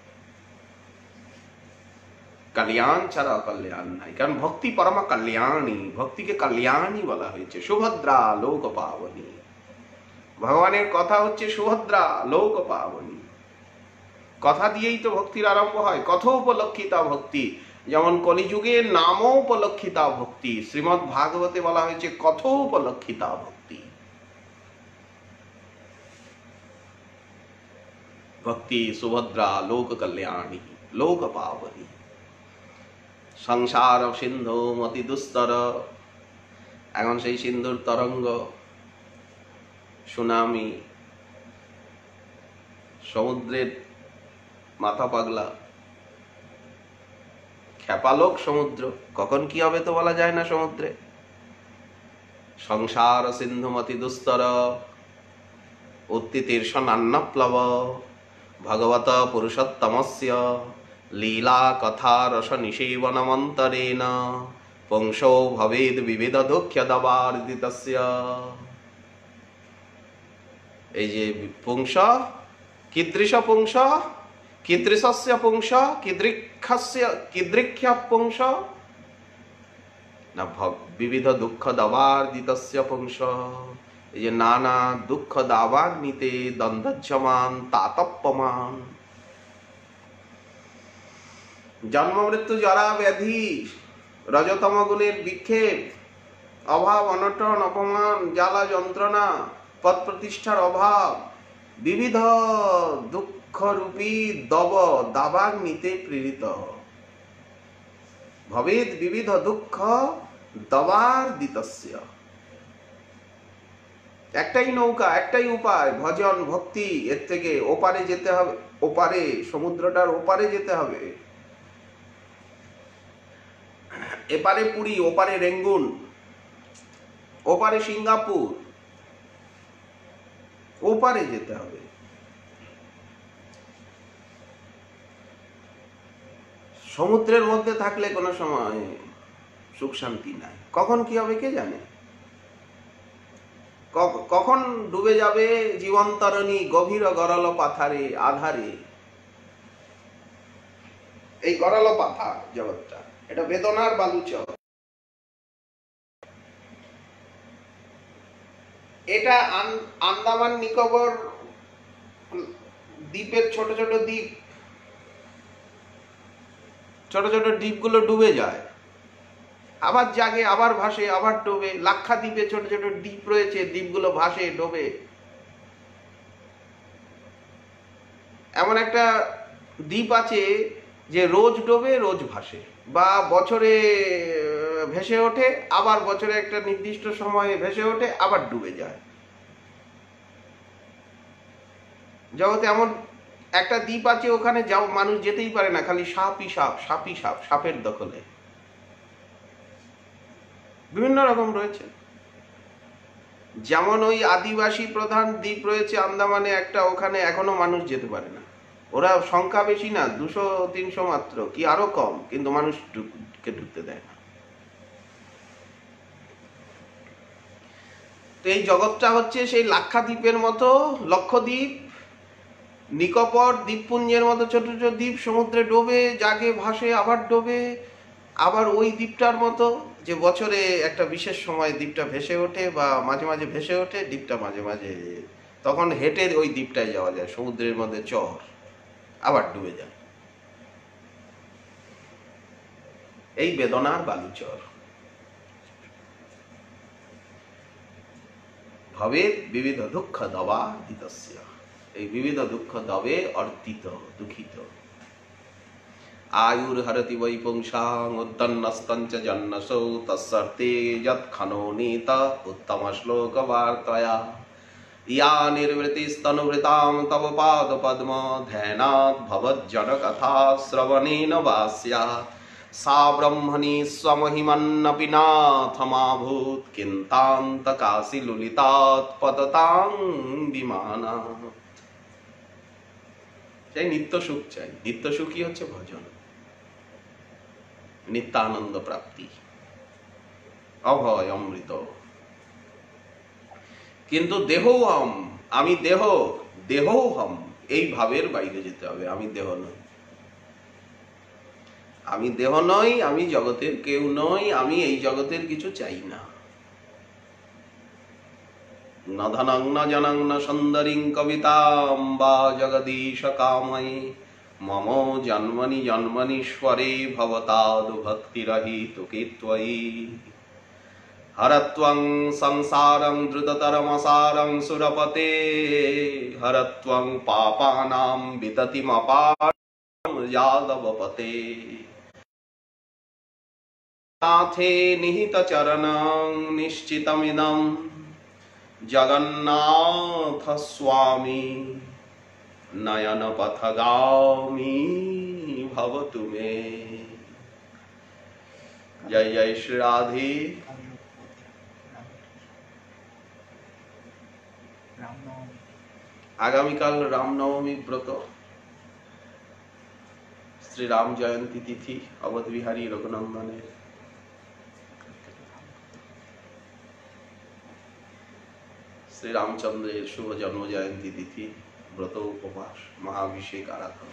কল্যাণ ছাড়া কল্যাণ নাই। কারণ ভক্তি পরমা কল্যাণী, ভক্তিকে কল্যাণী বলা হয়েছে। সুভদ্রা লোক পাবনী, ভগবানের কথা হচ্ছে সুভদ্রা লোক পাবনী। কথা দিয়েই তো ভক্তির আরম্ভ হয়। কথোপলক্ষিতা ভক্তি, যেমন কলিযুগে নামোপলক্ষিতা ভক্তি, শ্রীমদ্ ভাগবতে বলা হয়েছে কথোপলক্ষিতা ভক্তি। ভক্তি সুভদ্রা লোক কল্যাণী লোক পাবনী। সংসার সিন্ধু অতি দুস্তর, এখন সেই সিন্ধুর তরঙ্গ সুনামি, সমুদ্রের মাথা পাগলা খেপালোক সমুদ্র, কখন কি হবে তো বলা যায় না সমুদ্রে। সংসার সিন্ধুমতি দুস্তর উত্তিতীর্ষ নান্নপ্লব, ভগবত পুরুষোত্তমস্য লীলা কথা রস নিষেবনমন্তরেণ পুংসো ভবেদ বিবিধ দুঃখ দবার্দিতস্য। এই যে পুংস, কীদৃশ পুংস, কীদৃশস্য পুংস, কীদৃক্ষস্য কীদৃক্ষ পুংস না বিবিধ দুঃখ দবার্দিতস্য পুংস। এই যে নানা দুঃখ দাবার নিতে দ্বন্দ্বজ্যমান তাতপ্যমান, জন্ম মৃত্যু জরা ব্যাধি, রজতম গুণের বিক্ষেপ, অভাব অনটন অপমান জ্বালা যন্ত্রণা, পদ প্রতিষ্ঠার অভাব, বিবিধ দুঃখরূপী দব দাবাগ নিতে প্রেরিত। ভবেদ বিবিধ দুঃখ দবার দিতস্য। একটাই নৌকা, একটাই উপায়, ভজন ভক্তি। এর থেকে ওপারে যেতে হবে, ওপারে সমুদ্রটার ওপারে যেতে হবে। এপারে পুরী, ওপারে রেঙ্গুন, ওপারে সিঙ্গাপুর, ওপারে যেতে হবে। সমুদ্রের মধ্যে থাকলে কোনো সময় সুখ শান্তি নাই। কখন কি হবে কে জানে? কখন ডুবে যাবে জীবন তরণী গভীর গরল পাথারে আধারে। এই গরল পাথা জগৎটা, এটা বেদনার বালুচর। এটা আন্দামান নিকোবর দ্বীপের ছোট ছোট দ্বীপ, ছোট ছোট দ্বীপগুলো ডুবে যায়, আবার জাগে, আবার ভাসে, আবার ডোবে। লাক্ষাদ্বীপে ছোট ছোট দ্বীপ রয়েছে, দ্বীপগুলো ভাসে, ডোবে। এমন একটা দ্বীপ আছে যে রোজ ডোবে, রোজ ভাসে, বা বছরে ভেসে ওঠে, আবার বছরে একটা নির্দিষ্ট সময়ে ভেসে ওঠে, আবার ডুবে যায়। জগতে এমন একটা দ্বীপ আছে, ওখানে যাও মানুষ যেতেই পারে না, খালি সাপই সাপ, সাপই সাপ, সাপের দখলে। বিভিন্ন রকম রয়েছে। যেমন ওই আদিবাসী প্রধান দ্বীপ রয়েছে আন্দামানে একটা, ওখানে এখনো মানুষ যেতে পারে না। ওরা সংখ্যা বেশি না, দুশো তিনশো মাত্র, কি আরো কম, কিন্তু মানুষকে ঢুকতে দেয় না। তো এই জগৎটা হচ্ছে সেই লাক্ষাদ্বীপের মতো, লক্ষদ্বীপ, নিকোবর দ্বীপপুঞ্জের মতো ছোট ছোট দ্বীপ, সমুদ্রে ডোবে, জাগে, ভাসে, আবার ডোবে। আবার ওই দ্বীপটার মতো যে বছরে একটা বিশেষ সময় দ্বীপটা ভেসে ওঠে, বা মাঝে মাঝে ভেসে ওঠে দ্বীপটা, মাঝে মাঝে তখন হেঁটে ওই দ্বীপটায় যাওয়া যায়, সমুদ্রের মধ্যে চর, আবার ডুবে যায়। এই বেদনার বালুচর। ভবে বিবিধ দুঃখ দবা দিতস্য, এই বিবিধ দুঃখ দবে অর্তিত, দুঃখিত। আয়ুর হরতি বৈপুংসাং উদ্দন্নস্তঞ্চ জন্নসৌ তস্সর্তে যৎখনো নীত উত্তম শ্লোক বার্তয়া ইয়া নির্বৃতিস্তনুবৃতাম তব পাদ পদ্ম ধ্যানাৎ ভবজ্জন কথা শ্রবণেন বাস্যা সা ব্রহ্মণি স্বমহিমন্নপি নাথমাভূত কিন্তান্ত কাশী লুলিতাৎ পততাং বিমানা। চাই নিত্য সুখ, চাই নিত্য সুখই হচ্ছে ভজন, নিত্যানন্দ প্রাপ্তি, অভয় অমৃত। কিন্তু দেহহম, আমি দেহ, দেহহম, এই ভাবের বাইরে যেতে হবে। আমি দেহ নই, আমি দেহ নই, আমি জগতের কেউ নই, আমি এই জগতের কিছু চাই না। ন ধনং ন জনং ন সুন্দরীং কবিতাং বা জগদীশ কাময়ে মম জন্মনি জন্মনীশ্বরে ভবতাদু ভক্তিরহিতুকে ত্বয়ি হরত্বং সংসারং দ্রুততরমসারং সুরপতে হরত্বং পাপানাং বিততিমপারং যাদবপতে নাথে নিহিত চরণং নিশ্চিতমিদং জগন্নাথ স্বামী নয়ন পথগামী ভবতু মে। জয় জয় শ্রী রাধে। আগামীকাল রামনবমী ব্রত, শ্রী রাম জয়ন্তী তিথি, অবধ বিহারী রঘুনন্দনের। শ্রী রামচন্দ্রের শুভ জন্ম জয়ন্তী তিথি, ব্রত উপবাস, মহাভিষেক আরাধনা,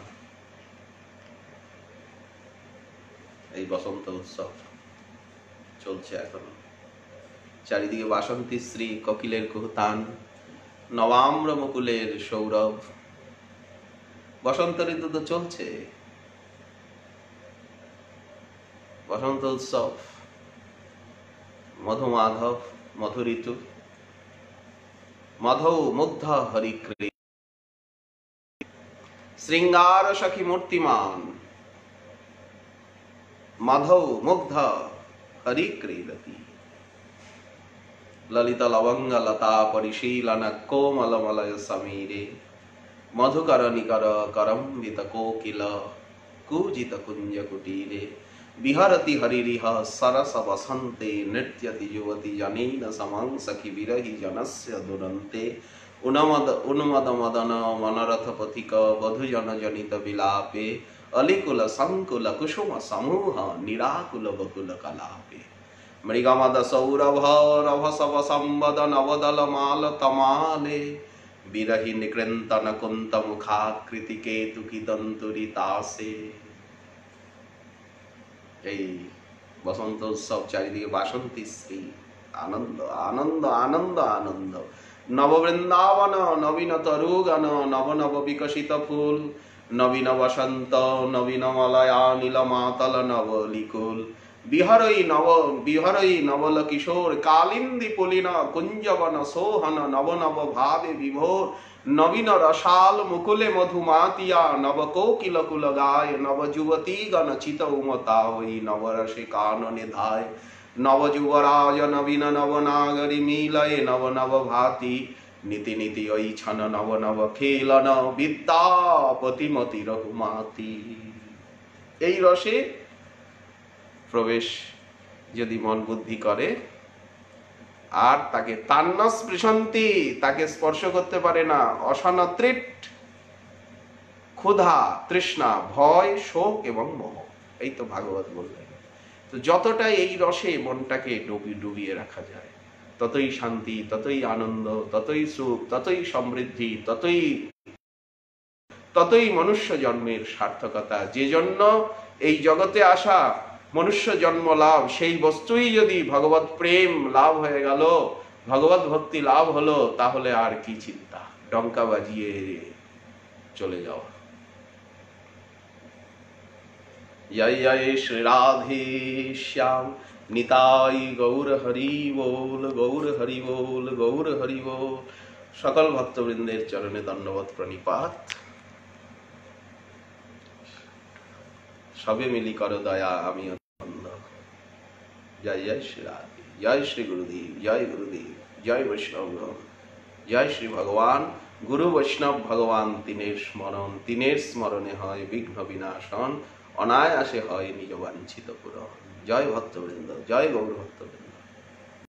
এই বসন্ত উৎসব চলছে এখন। চারিদিকে বাসন্তী শ্রী কোকিলের কুহতান, নবাম্র মুকুলের সৌরভ। বসন্ত ঋতু তো চলছে, বসন্ত উৎসব, মধু মাধব, মধু ঋতু, মধৌ মুগ্ধ হরিক্রী শৃঙ্গার সখী মূর্তিমান, মধৌ মুগ্ধ হরিক্রীড়তি ললিত লবঙ্গ লতা পরিশীলন কোমল মলয় সমীরে মধুকর নিকর করম্বিত কোকিল কূজিত কুঞ্জ কুটিরে विहरति हरिरिह सरस वसन्ते नृत्यति युवति जनेन समं सखि विरहि जनस्य दुरन्ते उन्मद उन्मद मदन मनरथ पथिक वधुजन जनित विलापे अलिकुल संकुल कुसुम समूह निराकुल बकुल कलापे मृगमद सौरभ रभसव संवद नवदल माल तमाले विरहि निकृन्तन कुंत मुखाकृति केतुकी दन्तुरितासे। এই বসন্ত উৎসব, চারিদিকে বাসন্তী শ্রী, আনন্দ আনন্দ আনন্দ আনন্দ। নব বৃন্দাবন নবীন তরুগণ, নব নব বিকশিত ফুল, নবীন বসন্ত নবীন মলয়া নীল মাতল নবলিকুল। বিহরই নব বিহরই নবল কিশোর, কালিন্দী পুলিন কুঞ্জবন সোহন, নব নব ভাবে বিভোর, নবীন রসাল মুকুলে মধুমাতিয়া, নব কোকিল কুল গায়, নব যুবতী গণ চিত উমতা হই, নব রসে কান নিধায়, নব যুবরাজ নবীন নব নাগরী মিলয়ে, নব নব ভাতি নীতি নীতি ওই ছন, নব নব খেলন বিদ্যাপতিমতি রঘুমাতি। এই রসে প্রবেশ যদি মন বুদ্ধি করে আর তাকে তান্ন স্পৃশন্তি, তাকে স্পর্শ করতে পারে না, অসন তৃট, ক্ষুধা তৃষ্ণা ভয় শোক এবং মোহ। এই তো ভাগবত বললেন। তো যতটা এই রসে মনটাকে ডুবি ডুবিয়ে রাখা যায়, ততই শান্তি, ততই আনন্দ, ততই সুখ, ততই সমৃদ্ধি, ততই ততই মনুষ্য জন্মের সার্থকতা। যে জন্য এই জগতে আসা, মনুষ্য জন্ম লাভ, সেই বস্তুই যদি ভগবত প্রেম লাভ হয়ে গেল, ভগবত ভক্তি লাভ হলো, তাহলে আর কি চিন্তা, ডঙ্কা বাজিয়ে চলে যাওয়া। জয় জয় শ্রী রাধে শ্যাম, নিতাই গৌর হরি বল, গৌর হরি বল, গৌর হরি বল। সকল ভক্তবৃন্দের চরণে দণ্ডবত প্রণিপাত। সবে মিলি কর দয়া আমি অন্ধ। জয় জয় শ্রী রাধে, জয় শ্রী গুরুদেব, জয় গুরুদেব, জয় বৈষ্ণব, জয় শ্রী ভগবান। গুরু বৈষ্ণব ভগবান তিনের স্মরণ, তিনের স্মরণে হয় বিঘ্ন বিনাশন, অনায়াসে হয় নিজ বাঞ্ছিত পূরণ। জয় ভক্তবৃন্দ, জয় গৌর ভক্তবৃন্দ।